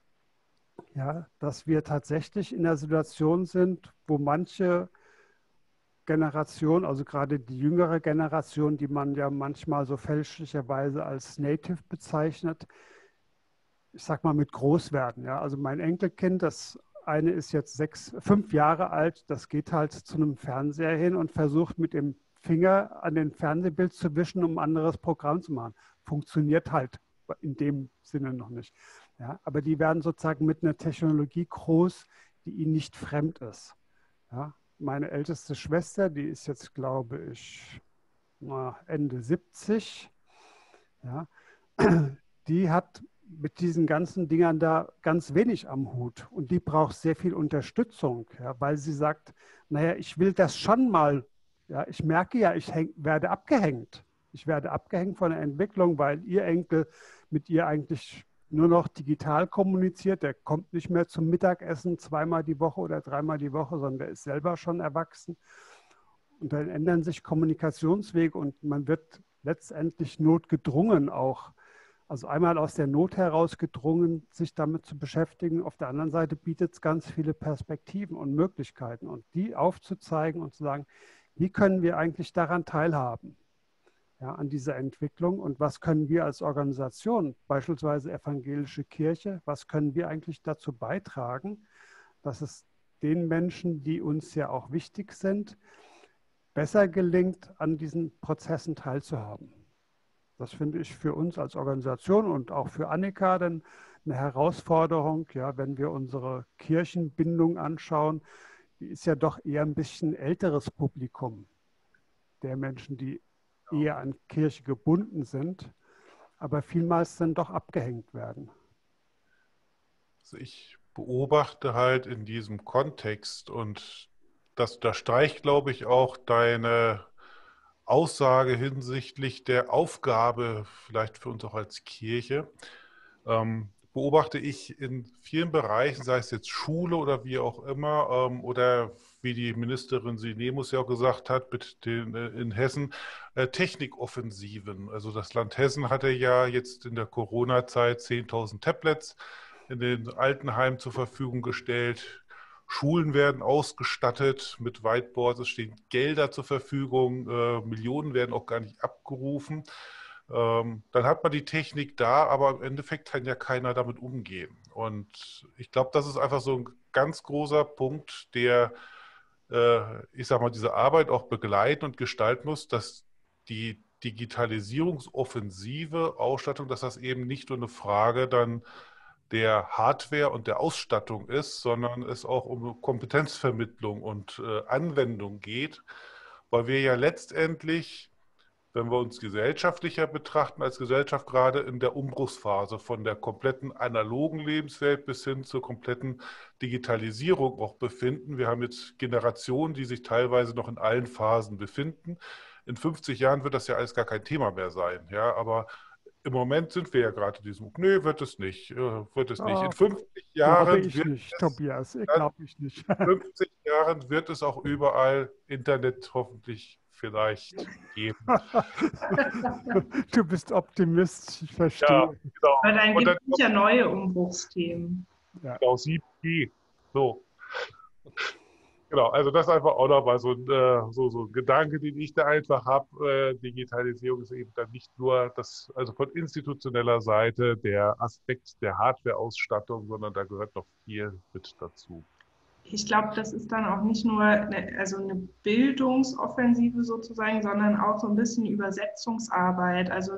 Ja, dass wir tatsächlich in der Situation sind, wo manche Generation, also gerade die jüngere Generation, die man ja manchmal so fälschlicherweise als Native bezeichnet, ich sag mal mit groß werden. Ja? Also mein Enkelkind, das eine ist jetzt sechs, fünf Jahre alt, das geht halt zu einem Fernseher hin und versucht mit dem Finger an den Fernsehbild zu wischen, um ein anderes Programm zu machen. Funktioniert halt in dem Sinne noch nicht. Ja? Aber die werden sozusagen mit einer Technologie groß, die ihnen nicht fremd ist. Ja? Meine älteste Schwester, die ist jetzt, glaube ich, Ende siebzig, ja, die hat mit diesen ganzen Dingern da ganz wenig am Hut und die braucht sehr viel Unterstützung, ja, weil sie sagt, naja, ich will das schon mal, ja, ich merke ja, ich häng, werde abgehängt. Ich werde abgehängt von der Entwicklung, weil ihr Enkel mit ihr eigentlich nur noch digital kommuniziert. Der kommt nicht mehr zum Mittagessen zweimal die Woche oder dreimal die Woche, sondern der ist selber schon erwachsen. Und dann ändern sich Kommunikationswege und man wird letztendlich notgedrungen auch, also einmal aus der Not heraus gedrungen, sich damit zu beschäftigen. Auf der anderen Seite bietet es ganz viele Perspektiven und Möglichkeiten und die aufzuzeigen und zu sagen, wie können wir eigentlich daran teilhaben? Ja, an dieser Entwicklung und was können wir als Organisation, beispielsweise Evangelische Kirche, was können wir eigentlich dazu beitragen, dass es den Menschen, die uns ja auch wichtig sind, besser gelingt, an diesen Prozessen teilzuhaben. Das finde ich für uns als Organisation und auch für Annika dann eine Herausforderung, ja, wenn wir unsere Kirchenbindung anschauen, die ist ja doch eher ein bisschen älteres Publikum der Menschen, die eher an Kirche gebunden sind, aber vielmals dann doch abgehängt werden. Also ich beobachte halt in diesem Kontext und das unterstreicht, glaube ich, auch deine Aussage hinsichtlich der Aufgabe, vielleicht für uns auch als Kirche, ähm, beobachte ich in vielen Bereichen, sei es jetzt Schule oder wie auch immer, ähm, oder wie die Ministerin Sinemus ja auch gesagt hat, mit den, äh, in Hessen, äh, Technikoffensiven. Also das Land Hessen hatte ja jetzt in der Corona-Zeit zehntausend Tablets in den Altenheimen zur Verfügung gestellt. Schulen werden ausgestattet mit Whiteboards, es stehen Gelder zur Verfügung, äh, Millionen werden auch gar nicht abgerufen. Ähm, dann hat man die Technik da, aber im Endeffekt kann ja keiner damit umgehen. Und ich glaube, das ist einfach so ein ganz großer Punkt, der, äh, ich sag mal, diese Arbeit auch begleiten und gestalten muss, dass die Digitalisierungsoffensive, Ausstattung, dass das eben nicht nur eine Frage dann der Hardware und der Ausstattung ist, sondern es auch um Kompetenzvermittlung und äh, Anwendung geht, weil wir ja letztendlich, wenn wir uns gesellschaftlicher betrachten, als Gesellschaft gerade in der Umbruchsphase von der kompletten analogen Lebenswelt bis hin zur kompletten Digitalisierung auch befinden. Wir haben jetzt Generationen, die sich teilweise noch in allen Phasen befinden. In fünfzig Jahren wird das ja alles gar kein Thema mehr sein, ja, aber im Moment sind wir ja gerade in diesem, nee, wird es nicht, äh, wird es nicht. In Oh, fünfzig glaube Jahren ich wird nicht, es, Tobias, glaube ich nicht. in fünfzig Jahren wird es auch überall Internet hoffentlich vielleicht geben. Du bist Optimist, ich verstehe. Ja, genau. Aber dann Und gibt dann es ja neue Umbruchsthemen. Ja. genau, sieben G. So. Genau, also das ist einfach auch nochmal so ein, äh, so, so ein Gedanke, den ich da einfach habe. Äh, Digitalisierung ist eben dann nicht nur das, also von institutioneller Seite der Aspekt der Hardware-Ausstattung, sondern da gehört noch viel mit dazu. Ich glaube, das ist dann auch nicht nur eine, also eine Bildungsoffensive sozusagen, sondern auch so ein bisschen Übersetzungsarbeit. Also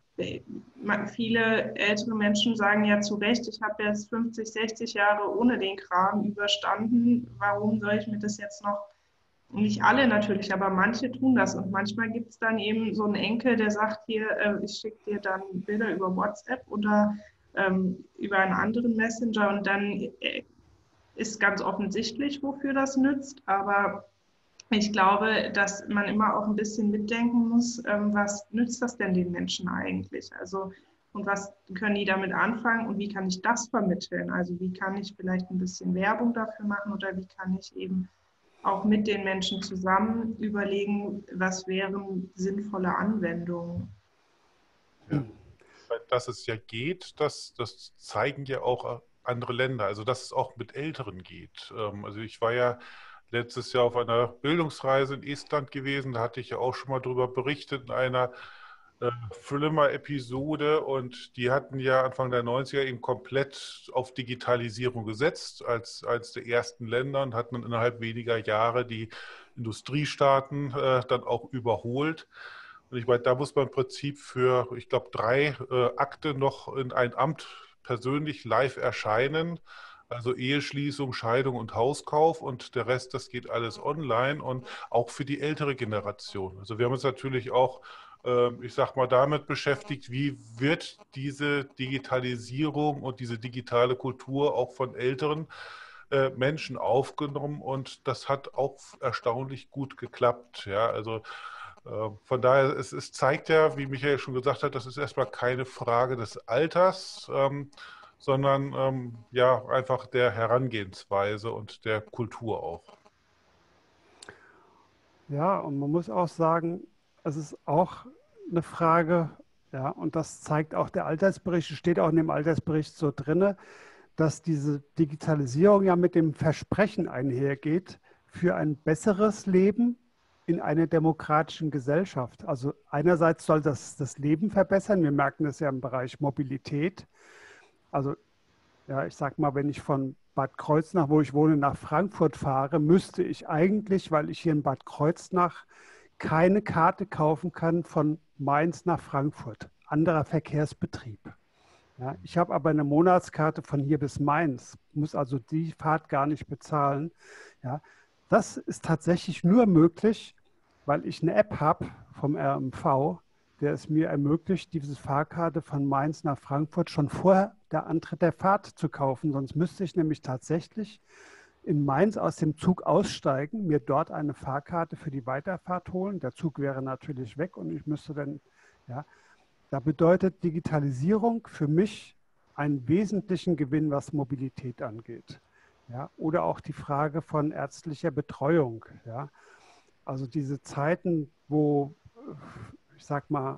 viele ältere Menschen sagen ja zu Recht, ich habe jetzt fünfzig, sechzig Jahre ohne den Kram überstanden. Warum soll ich mir das jetzt noch? Nicht alle natürlich, aber manche tun das. Und manchmal gibt es dann eben so einen Enkel, der sagt hier, äh, ich schicke dir dann Bilder über WhatsApp oder ähm, über einen anderen Messenger und dann äh, ist ganz offensichtlich, wofür das nützt. Aber ich glaube, dass man immer auch ein bisschen mitdenken muss, was nützt das denn den Menschen eigentlich? Also, und was können die damit anfangen und wie kann ich das vermitteln? Also, wie kann ich vielleicht ein bisschen Werbung dafür machen oder wie kann ich eben auch mit den Menschen zusammen überlegen, was wären sinnvolle Anwendungen. Ja. Dass es ja geht, das, das zeigen ja auch andere Länder, also dass es auch mit Älteren geht. Also ich war ja letztes Jahr auf einer Bildungsreise in Estland gewesen, da hatte ich ja auch schon mal darüber berichtet in einer äh, Flimmer-Episode, und die hatten ja Anfang der neunziger eben komplett auf Digitalisierung gesetzt als eines der ersten Länder und hatten dann innerhalb weniger Jahre die Industriestaaten äh, dann auch überholt. Und ich meine, da muss man im Prinzip für, ich glaube, drei äh, Akte noch in ein Amt persönlich live erscheinen. Also Eheschließung, Scheidung und Hauskauf, und der Rest, das geht alles online, und auch für die ältere Generation. Also wir haben uns natürlich auch, äh, ich sag mal, damit beschäftigt, wie wird diese Digitalisierung und diese digitale Kultur auch von älteren äh, Menschen aufgenommen, und das hat auch erstaunlich gut geklappt. Ja, also von daher, es, es zeigt ja, wie Michael schon gesagt hat, das ist erstmal keine Frage des Alters, ähm, sondern ähm, ja, einfach der Herangehensweise und der Kultur auch. Ja, und man muss auch sagen, es ist auch eine Frage, ja, und das zeigt auch der Altersbericht, steht auch in dem Altersbericht so drin, dass diese Digitalisierung ja mit dem Versprechen einhergeht für ein besseres Leben in einer demokratischen Gesellschaft. Also einerseits soll das das Leben verbessern. Wir merken das ja im Bereich Mobilität. Also ja, ich sage mal, wenn ich von Bad Kreuznach, wo ich wohne, nach Frankfurt fahre, müsste ich eigentlich, weil ich hier in Bad Kreuznach keine Karte kaufen kann, von Mainz nach Frankfurt. Anderer Verkehrsbetrieb. Ja, ich habe aber eine Monatskarte von hier bis Mainz, muss also die Fahrt gar nicht bezahlen. Ja, das ist tatsächlich nur möglich, weil ich eine App habe vom R M V, der es mir ermöglicht, diese Fahrkarte von Mainz nach Frankfurt schon vor der Antritt der Fahrt zu kaufen. Sonst müsste ich nämlich tatsächlich in Mainz aus dem Zug aussteigen, mir dort eine Fahrkarte für die Weiterfahrt holen. Der Zug wäre natürlich weg und ich müsste dann, ja, da bedeutet Digitalisierung für mich einen wesentlichen Gewinn, was Mobilität angeht. Ja, oder auch die Frage von ärztlicher Betreuung. Ja. Also diese Zeiten, wo, ich sag mal,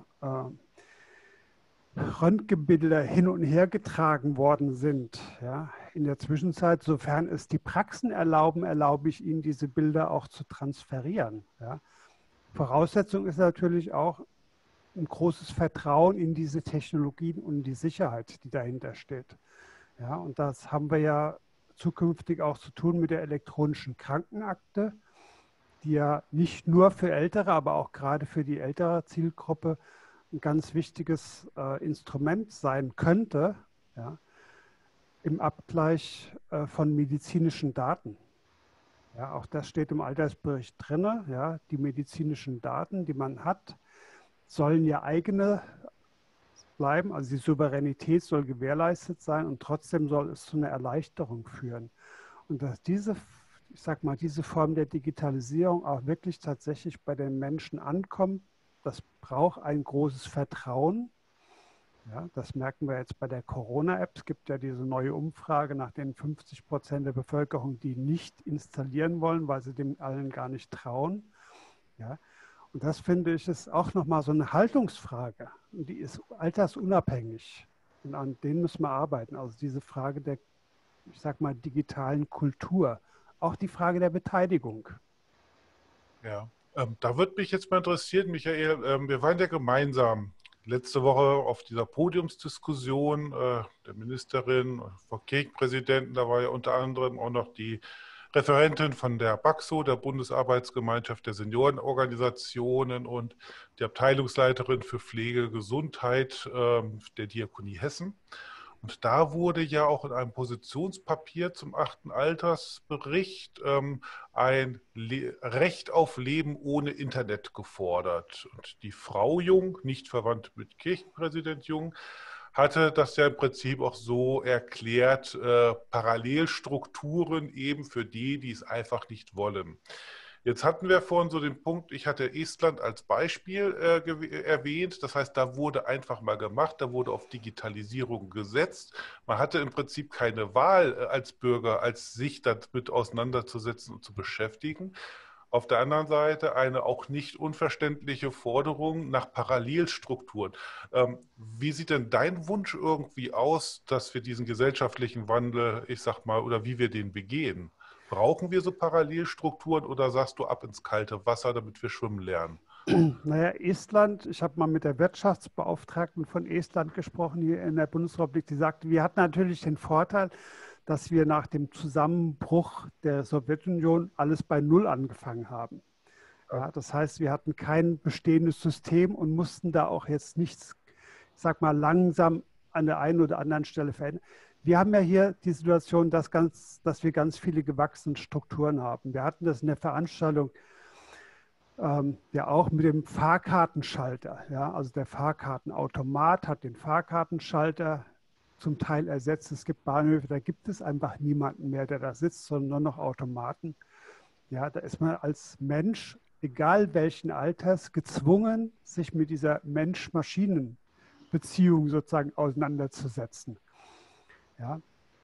äh, Röntgenbilder hin und her getragen worden sind. Ja. In der Zwischenzeit, sofern es die Praxen erlauben, erlaube ich Ihnen, diese Bilder auch zu transferieren. Ja. Voraussetzung ist natürlich auch ein großes Vertrauen in diese Technologien und die Sicherheit, die dahinter steht. Ja, und das haben wir ja zukünftig auch zu tun mit der elektronischen Krankenakte, die ja nicht nur für Ältere, aber auch gerade für die ältere Zielgruppe ein ganz wichtiges äh, Instrument sein könnte, ja, im Abgleich äh, von medizinischen Daten. Ja, auch das steht im Altersbericht drin. Ja, die medizinischen Daten, die man hat, sollen ja eigene bleiben, also die Souveränität soll gewährleistet sein, und trotzdem soll es zu einer Erleichterung führen. Und dass diese, ich sag mal, diese Form der Digitalisierung auch wirklich tatsächlich bei den Menschen ankommt, das braucht ein großes Vertrauen. Ja, das merken wir jetzt bei der Corona-App. Es gibt ja diese neue Umfrage, nach denen fünfzig Prozent der Bevölkerung die nicht installieren wollen, weil sie dem allen gar nicht trauen. Ja. Und das, finde ich, ist auch nochmal so eine Haltungsfrage. Und die ist altersunabhängig. Und an denen müssen wir arbeiten. Also diese Frage der, ich sag mal, digitalen Kultur. Auch die Frage der Beteiligung. Ja, ähm, da würde mich jetzt mal interessieren, Michael, ähm, wir waren ja gemeinsam letzte Woche auf dieser Podiumsdiskussion äh, der Ministerin, vom Kirchenpräsidenten, da war ja unter anderem auch noch die Referentin von der BAXO, der Bundesarbeitsgemeinschaft der Seniorenorganisationen, und die Abteilungsleiterin für Pflege, Gesundheit ähm, der Diakonie Hessen. Und da wurde ja auch in einem Positionspapier zum achten Altersbericht ähm, ein Le- Recht auf Leben ohne Internet gefordert. Und die Frau Jung, nicht verwandt mit Kirchenpräsident Jung, hatte das ja im Prinzip auch so erklärt, äh, Parallelstrukturen eben für die, die es einfach nicht wollen. Jetzt hatten wir vorhin so den Punkt, ich hatte Estland als Beispiel äh, erwähnt. Das heißt, da wurde einfach mal gemacht, da wurde auf Digitalisierung gesetzt. Man hatte im Prinzip keine Wahl äh, als Bürger, als sich damit auseinanderzusetzen und zu beschäftigen. Auf der anderen Seite eine auch nicht unverständliche Forderung nach Parallelstrukturen. Ähm, wie sieht denn dein Wunsch irgendwie aus, dass wir diesen gesellschaftlichen Wandel, ich sag mal, oder wie wir den begehen? Brauchen wir so Parallelstrukturen oder sagst du ab ins kalte Wasser, damit wir schwimmen lernen? Naja, Estland, ich habe mal mit der Wirtschaftsbeauftragten von Estland gesprochen hier in der Bundesrepublik, die sagte, wir hatten natürlich den Vorteil, dass wir nach dem Zusammenbruch der Sowjetunion alles bei Null angefangen haben. Ja, das heißt, wir hatten kein bestehendes System und mussten da auch jetzt nichts, ich sag mal, langsam an der einen oder anderen Stelle verändern. Wir haben ja hier die Situation, dass, ganz, dass wir ganz viele gewachsene Strukturen haben. Wir hatten das in der Veranstaltung ähm, ja auch mit dem Fahrkartenschalter. Ja, also der Fahrkartenautomat hat den Fahrkartenschalter zum Teil ersetzt. Es gibt Bahnhöfe, da gibt es einfach niemanden mehr, der da sitzt, sondern nur noch Automaten. Ja, da ist man als Mensch, egal welchen Alters, gezwungen, sich mit dieser Mensch-Maschinen-Beziehung sozusagen auseinanderzusetzen. Ja.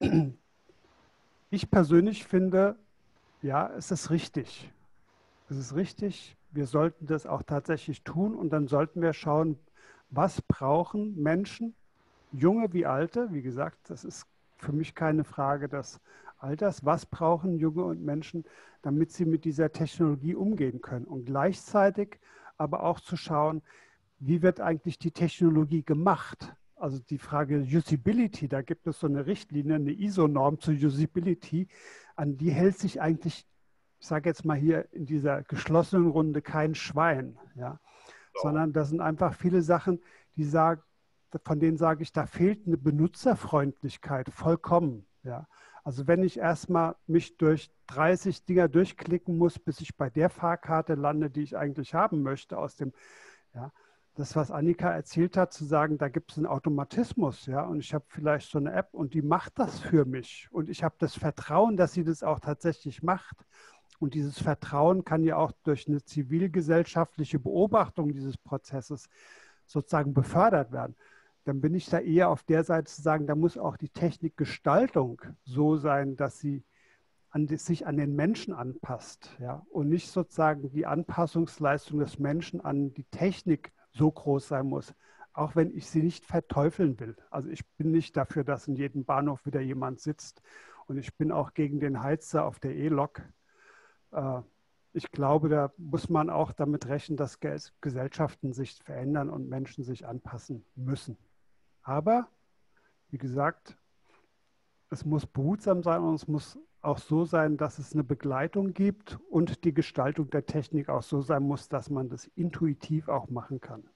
Ich persönlich finde, ja, es ist richtig. Es ist richtig. Wir sollten das auch tatsächlich tun und dann sollten wir schauen, was brauchen Menschen, Junge wie Alte, wie gesagt, das ist für mich keine Frage des Alters. Was brauchen Junge und Menschen, damit sie mit dieser Technologie umgehen können? Und gleichzeitig aber auch zu schauen, wie wird eigentlich die Technologie gemacht? Also die Frage Usability, da gibt es so eine Richtlinie, eine I S O-Norm zur Usability, an die hält sich eigentlich, ich sage jetzt mal hier in dieser geschlossenen Runde, kein Schwein. Ja? So. Sondern das sind einfach viele Sachen, die sagen, von denen sage ich, da fehlt eine Benutzerfreundlichkeit vollkommen. Ja. Also wenn ich erstmal mich durch dreißig Dinger durchklicken muss, bis ich bei der Fahrkarte lande, die ich eigentlich haben möchte, aus dem, ja, das, was Annika erzählt hat, zu sagen, da gibt es einen Automatismus, ja, und ich habe vielleicht so eine App und die macht das für mich und ich habe das Vertrauen, dass sie das auch tatsächlich macht. Und dieses Vertrauen kann ja auch durch eine zivilgesellschaftliche Beobachtung dieses Prozesses sozusagen befördert werden. Dann bin ich da eher auf der Seite zu sagen, da muss auch die Technikgestaltung so sein, dass sie an die, sich an den Menschen anpasst, ja, und nicht sozusagen die Anpassungsleistung des Menschen an die Technik so groß sein muss, auch wenn ich sie nicht verteufeln will. Also ich bin nicht dafür, dass in jedem Bahnhof wieder jemand sitzt und ich bin auch gegen den Heizer auf der E-Lok. Äh, Ich glaube, da muss man auch damit rechnen, dass Gesellschaften sich verändern und Menschen sich anpassen müssen. Aber, wie gesagt, es muss behutsam sein und es muss auch so sein, dass es eine Begleitung gibt und die Gestaltung der Technik auch so sein muss, dass man das intuitiv auch machen kann.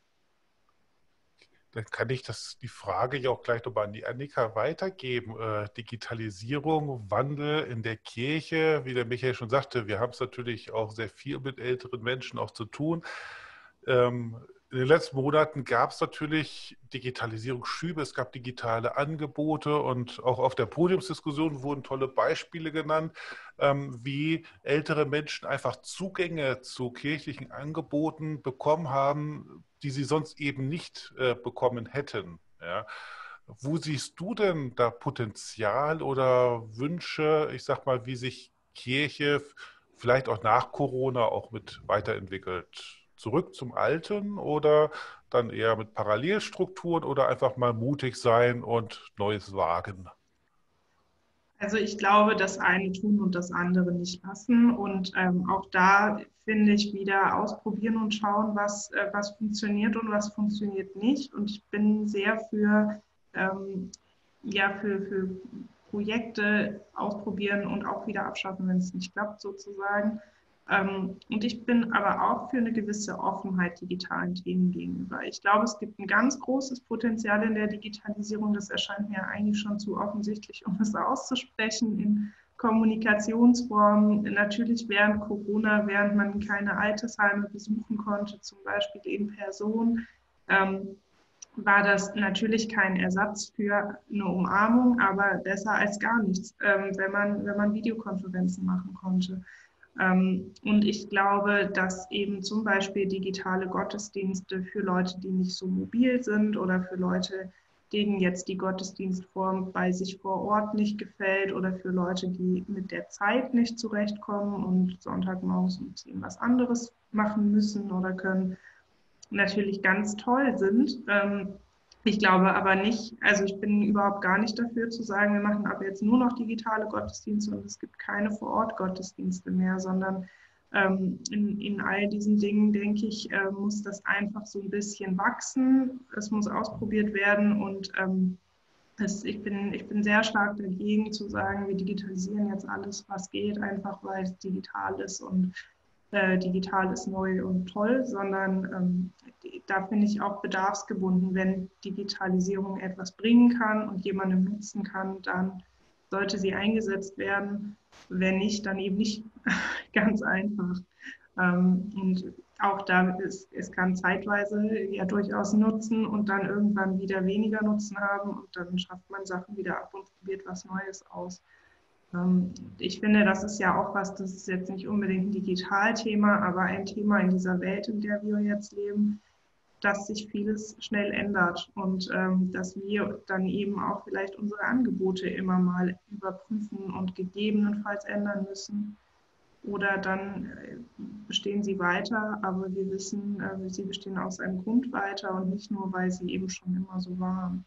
Dann kann ich das, die Frage ja auch gleich nochmal an die Annika weitergeben. Äh, Digitalisierung, Wandel in der Kirche, wie der Michael schon sagte, wir haben es natürlich auch sehr viel mit älteren Menschen auch zu tun. Ähm, in den letzten Monaten gab es natürlich Digitalisierungsschübe, es gab digitale Angebote und auch auf der Podiumsdiskussion wurden tolle Beispiele genannt, ähm, wie ältere Menschen einfach Zugänge zu kirchlichen Angeboten bekommen haben, die sie sonst eben nicht äh, bekommen hätten. Ja. Wo siehst du denn da Potenzial oder Wünsche, ich sag mal, wie sich Kirche vielleicht auch nach Corona auch mit weiterentwickelt? Zurück zum Alten oder dann eher mit Parallelstrukturen oder einfach mal mutig sein und Neues wagen? Also ich glaube, das eine tun und das andere nicht lassen. Und ähm, auch da finde ich wieder ausprobieren und schauen, was, äh, was funktioniert und was funktioniert nicht. Und ich bin sehr für, ähm, ja, für, für Projekte ausprobieren und auch wieder abschaffen, wenn es nicht klappt, sozusagen. Ähm, und ich bin aber auch für eine gewisse Offenheit digitalen Themen gegenüber. Ich glaube, es gibt ein ganz großes Potenzial in der Digitalisierung. Das erscheint mir eigentlich schon zu offensichtlich, um es auszusprechen, in Kommunikationsformen. Natürlich während Corona, während man keine Altersheime besuchen konnte, zum Beispiel in Person, ähm, war das natürlich kein Ersatz für eine Umarmung, aber besser als gar nichts, ähm, wenn man, wenn man Videokonferenzen machen konnte. Ähm, und ich glaube, dass eben zum Beispiel digitale Gottesdienste für Leute, die nicht so mobil sind oder für Leute, denen jetzt die Gottesdienstform bei sich vor Ort nicht gefällt oder für Leute, die mit der Zeit nicht zurechtkommen und Sonntagmorgens um zehn was anderes machen müssen oder können, natürlich ganz toll sind. Ähm, ich glaube aber nicht, also ich bin überhaupt gar nicht dafür zu sagen, wir machen ab jetzt nur noch digitale Gottesdienste und es gibt keine Vor-Ort-Gottesdienste mehr, sondern ähm, in, in all diesen Dingen, denke ich, äh, muss das einfach so ein bisschen wachsen. Es muss ausprobiert werden und ähm, es, ich, bin, ich bin sehr stark dagegen zu sagen, wir digitalisieren jetzt alles, was geht, einfach weil es digital ist und äh, digital ist neu und toll, sondern ähm, da finde ich auch bedarfsgebunden. Wenn Digitalisierung etwas bringen kann und jemandem nutzen kann, dann sollte sie eingesetzt werden. Wenn nicht, dann eben nicht. Ganz einfach. Ähm, und auch da ist, es kann zeitweise ja durchaus Nutzen und dann irgendwann wieder weniger Nutzen haben und dann schafft man Sachen wieder ab und probiert was Neues aus. Ich finde, das ist ja auch was, das ist jetzt nicht unbedingt ein Digitalthema, aber ein Thema in dieser Welt, in der wir jetzt leben, dass sich vieles schnell ändert und ähm, dass wir dann eben auch vielleicht unsere Angebote immer mal überprüfen und gegebenenfalls ändern müssen. Oder dann äh, bestehen sie weiter, aber wir wissen, äh, sie bestehen aus einem Grund weiter und nicht nur, weil sie eben schon immer so waren.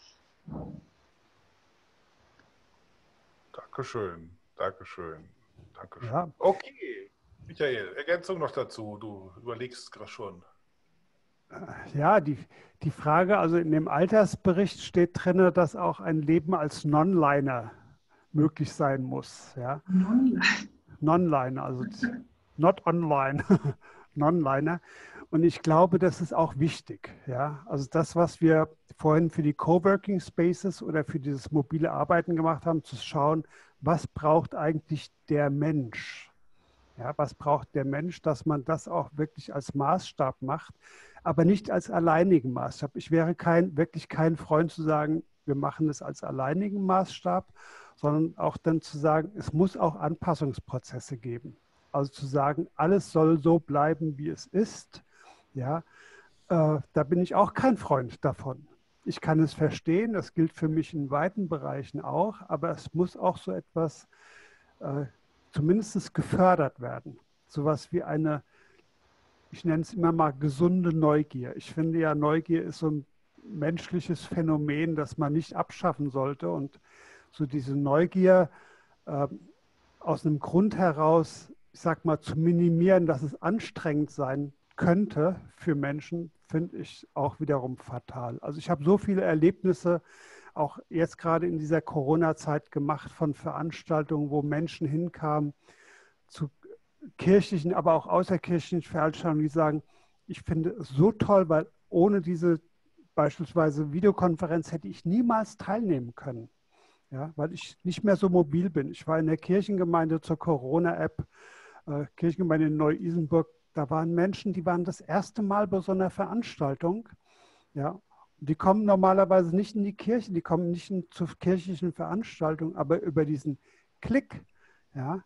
Dankeschön, Dankeschön, Dankeschön. Ja. Okay, Michael, Ergänzung noch dazu. Du überlegst gerade schon. Ja, die, die Frage, also in dem Altersbericht steht drin, dass auch ein Leben als Non-Liner möglich sein muss. Ja? Non-Liner. Non-Liner, also not online, Non-Liner. Und ich glaube, das ist auch wichtig. Ja? Also das, was wir vorhin für die Coworking Spaces oder für dieses mobile Arbeiten gemacht haben, zu schauen, was braucht eigentlich der Mensch? Ja, was braucht der Mensch, dass man das auch wirklich als Maßstab macht, aber nicht als alleinigen Maßstab. Ich wäre kein, wirklich kein Freund zu sagen, wir machen es als alleinigen Maßstab, sondern auch dann zu sagen, es muss auch Anpassungsprozesse geben. Also zu sagen, alles soll so bleiben, wie es ist. Ja, äh, da bin ich auch kein Freund davon. Ich kann es verstehen, das gilt für mich in weiten Bereichen auch, aber es muss auch so etwas äh, zumindest gefördert werden. Sowas wie eine, ich nenne es immer mal gesunde Neugier. Ich finde ja, Neugier ist so ein menschliches Phänomen, das man nicht abschaffen sollte. Und so diese Neugier äh, aus einem Grund heraus, ich sag mal, zu minimieren, dass es anstrengend sein könnte für Menschen, finde ich auch wiederum fatal. Also ich habe so viele Erlebnisse auch jetzt gerade in dieser Corona-Zeit gemacht von Veranstaltungen, wo Menschen hinkamen zu kirchlichen, aber auch außerkirchlichen Veranstaltungen, die sagen, ich finde es so toll, weil ohne diese beispielsweise Videokonferenz hätte ich niemals teilnehmen können, ja, weil ich nicht mehr so mobil bin. Ich war in der Kirchengemeinde zur Corona-App, äh, Kirchengemeinde in Neu-Isenburg, da waren Menschen, die waren das erste Mal bei so einer Veranstaltung, ja, die kommen normalerweise nicht in die Kirche, die kommen nicht in, zu kirchlichen Veranstaltungen, aber über diesen Klick, ja,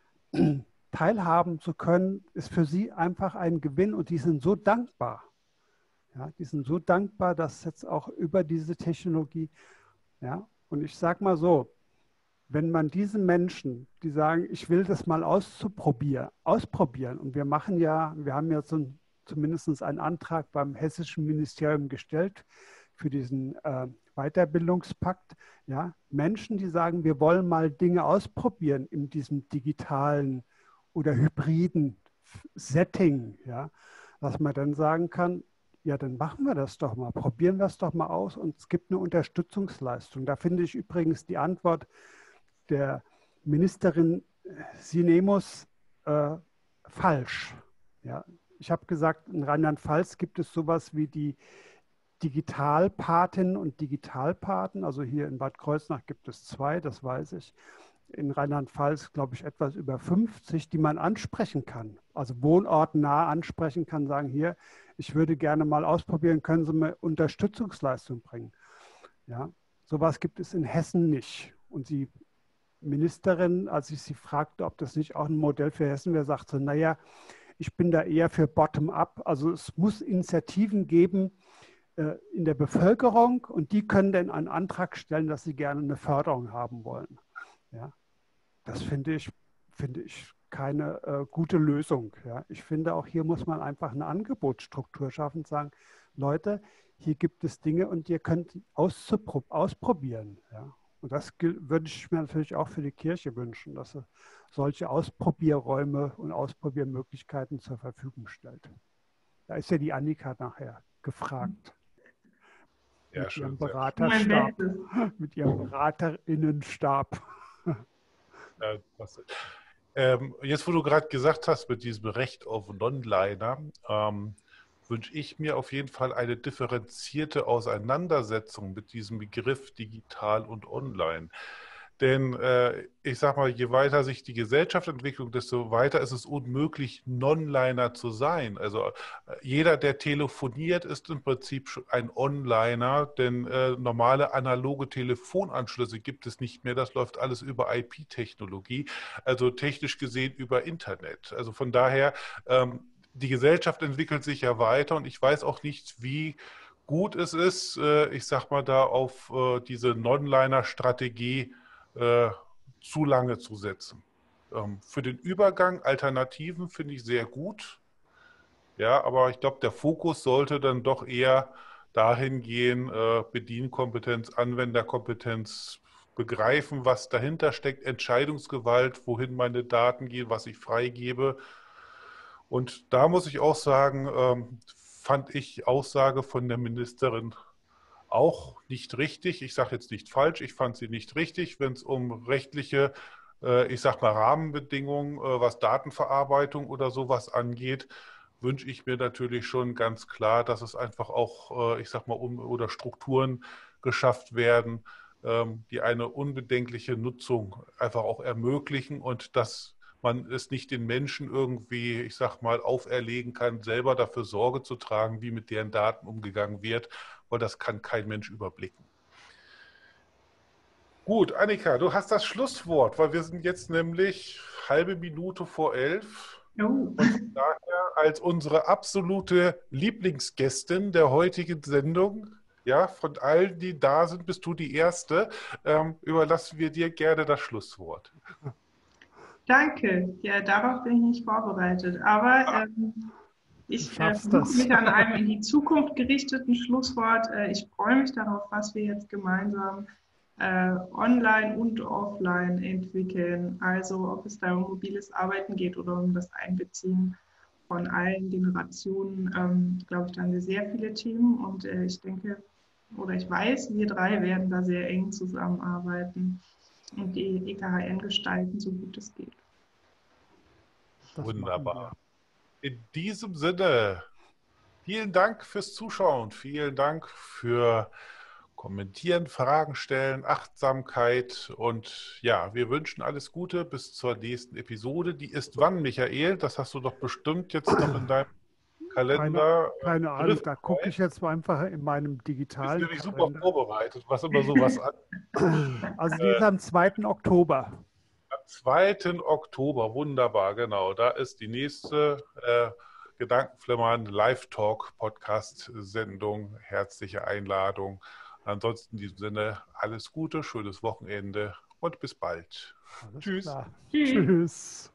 teilhaben zu können, ist für sie einfach ein Gewinn und die sind so dankbar. Ja, die sind so dankbar, dass jetzt auch über diese Technologie, ja, und ich sage mal so, wenn man diese Menschen, die sagen, ich will das mal auszuprobieren, ausprobieren, und wir machen ja, wir haben ja so ein, zumindest einen Antrag beim Hessischen Ministerium gestellt für diesen äh, Weiterbildungspakt, ja, Menschen, die sagen, wir wollen mal Dinge ausprobieren in diesem digitalen oder hybriden Setting, ja, dass man dann sagen kann, ja, dann machen wir das doch mal, probieren wir es doch mal aus und es gibt eine Unterstützungsleistung. Da finde ich übrigens die Antwort der Ministerin Sinemus äh, falsch. Ja, ich habe gesagt, in Rheinland-Pfalz gibt es sowas wie die Digitalpatinnen und Digitalpaten. Also hier in Bad Kreuznach gibt es zwei, das weiß ich. In Rheinland-Pfalz, glaube ich, etwas über fünfzig, die man ansprechen kann. Also wohnortnah ansprechen kann, sagen, hier, ich würde gerne mal ausprobieren, können Sie mir Unterstützungsleistung bringen? Ja, sowas gibt es in Hessen nicht. Und sie Ministerin, als ich sie fragte, ob das nicht auch ein Modell für Hessen wäre, sagte, naja, ich bin da eher für Bottom-up. Also es muss Initiativen geben äh, in der Bevölkerung und die können dann einen Antrag stellen, dass sie gerne eine Förderung haben wollen. Ja, das finde ich, finde ich keine äh, gute Lösung. Ja. Ich finde, auch hier muss man einfach eine Angebotsstruktur schaffen und sagen, Leute, hier gibt es Dinge und ihr könnt ausprobieren. Ja. Und das würde ich mir natürlich auch für die Kirche wünschen, dass sie solche Ausprobierräume und Ausprobiermöglichkeiten zur Verfügung stellt. Da ist ja die Annika nachher gefragt. Ja, mit, schön, ihrem Beraterstab, mit ihrem Beraterinnenstab. Ja, was, ähm, jetzt, wo du gerade gesagt hast, mit diesem Recht auf Non-Liner, ähm, wünsche ich mir auf jeden Fall eine differenzierte Auseinandersetzung mit diesem Begriff digital und online. Denn äh, ich sage mal, je weiter sich die Gesellschaft entwickelt, desto weiter ist es unmöglich, Non-Liner zu sein. Also äh, jeder, der telefoniert, ist im Prinzip ein Onliner, denn äh, normale analoge Telefonanschlüsse gibt es nicht mehr. Das läuft alles über I P-Technologie, also technisch gesehen über Internet. Also von daher, ähm, die Gesellschaft entwickelt sich ja weiter und ich weiß auch nicht, wie gut es ist, äh, ich sag mal, da auf äh, diese Non-Liner-Strategie äh, zu lange zu setzen. Ähm, für den Übergang Alternativen finde ich sehr gut. Ja, aber ich glaube, der Fokus sollte dann doch eher dahin gehen, äh, Bedienkompetenz, Anwenderkompetenz, begreifen, was dahinter steckt, Entscheidungsgewalt, wohin meine Daten gehen, was ich freigebe. Und da muss ich auch sagen, ähm, fand ich Aussage von der Ministerin auch nicht richtig. Ich sage jetzt nicht falsch, ich fand sie nicht richtig, wenn es um rechtliche, äh, ich sage mal Rahmenbedingungen, äh, was Datenverarbeitung oder sowas angeht, wünsche ich mir natürlich schon ganz klar, dass es einfach auch, äh, ich sage mal, um, oder Strukturen geschafft werden, ähm, die eine unbedenkliche Nutzung einfach auch ermöglichen und dass man es nicht den Menschen irgendwie, ich sag mal, auferlegen kann, selber dafür Sorge zu tragen, wie mit deren Daten umgegangen wird, weil das kann kein Mensch überblicken. Gut, Annika, du hast das Schlusswort, weil wir sind jetzt nämlich halbe Minute vor elf. Oh. Und von daher als unsere absolute Lieblingsgästin der heutigen Sendung, ja, von allen, die da sind, bist du die Erste, ähm, überlassen wir dir gerne das Schlusswort. Danke. Ja, darauf bin ich nicht vorbereitet. Aber ähm, ich äh, versuche mich an einem in die Zukunft gerichteten Schlusswort. Äh, ich freue mich darauf, was wir jetzt gemeinsam äh, online und offline entwickeln. Also ob es da um mobiles Arbeiten geht oder um das Einbeziehen von allen Generationen, ähm, glaube ich, da haben wir sehr viele Themen. Und äh, ich denke, oder ich weiß, wir drei werden da sehr eng zusammenarbeiten und die E K H N gestalten, so gut es geht. Das wunderbar. In diesem Sinne, vielen Dank fürs Zuschauen, vielen Dank für Kommentieren, Fragen stellen, Achtsamkeit und ja, wir wünschen alles Gute bis zur nächsten Episode. Die ist wann, Michael? Das hast du doch bestimmt jetzt noch in deinem Kalender. Keine, keine Ahnung, da gucke ich jetzt einfach in meinem digitalen Kalender. Bist Kalender. Super vorbereitet, was immer sowas an. Also die ist am zweiten Oktober. Am zweiten Oktober, wunderbar, genau. Da ist die nächste äh, Gedankenflimmern Live-Talk-Podcast-Sendung. Herzliche Einladung. Ansonsten in diesem Sinne alles Gute, schönes Wochenende und bis bald. Alles Tschüss. Tschüss. Tschüss.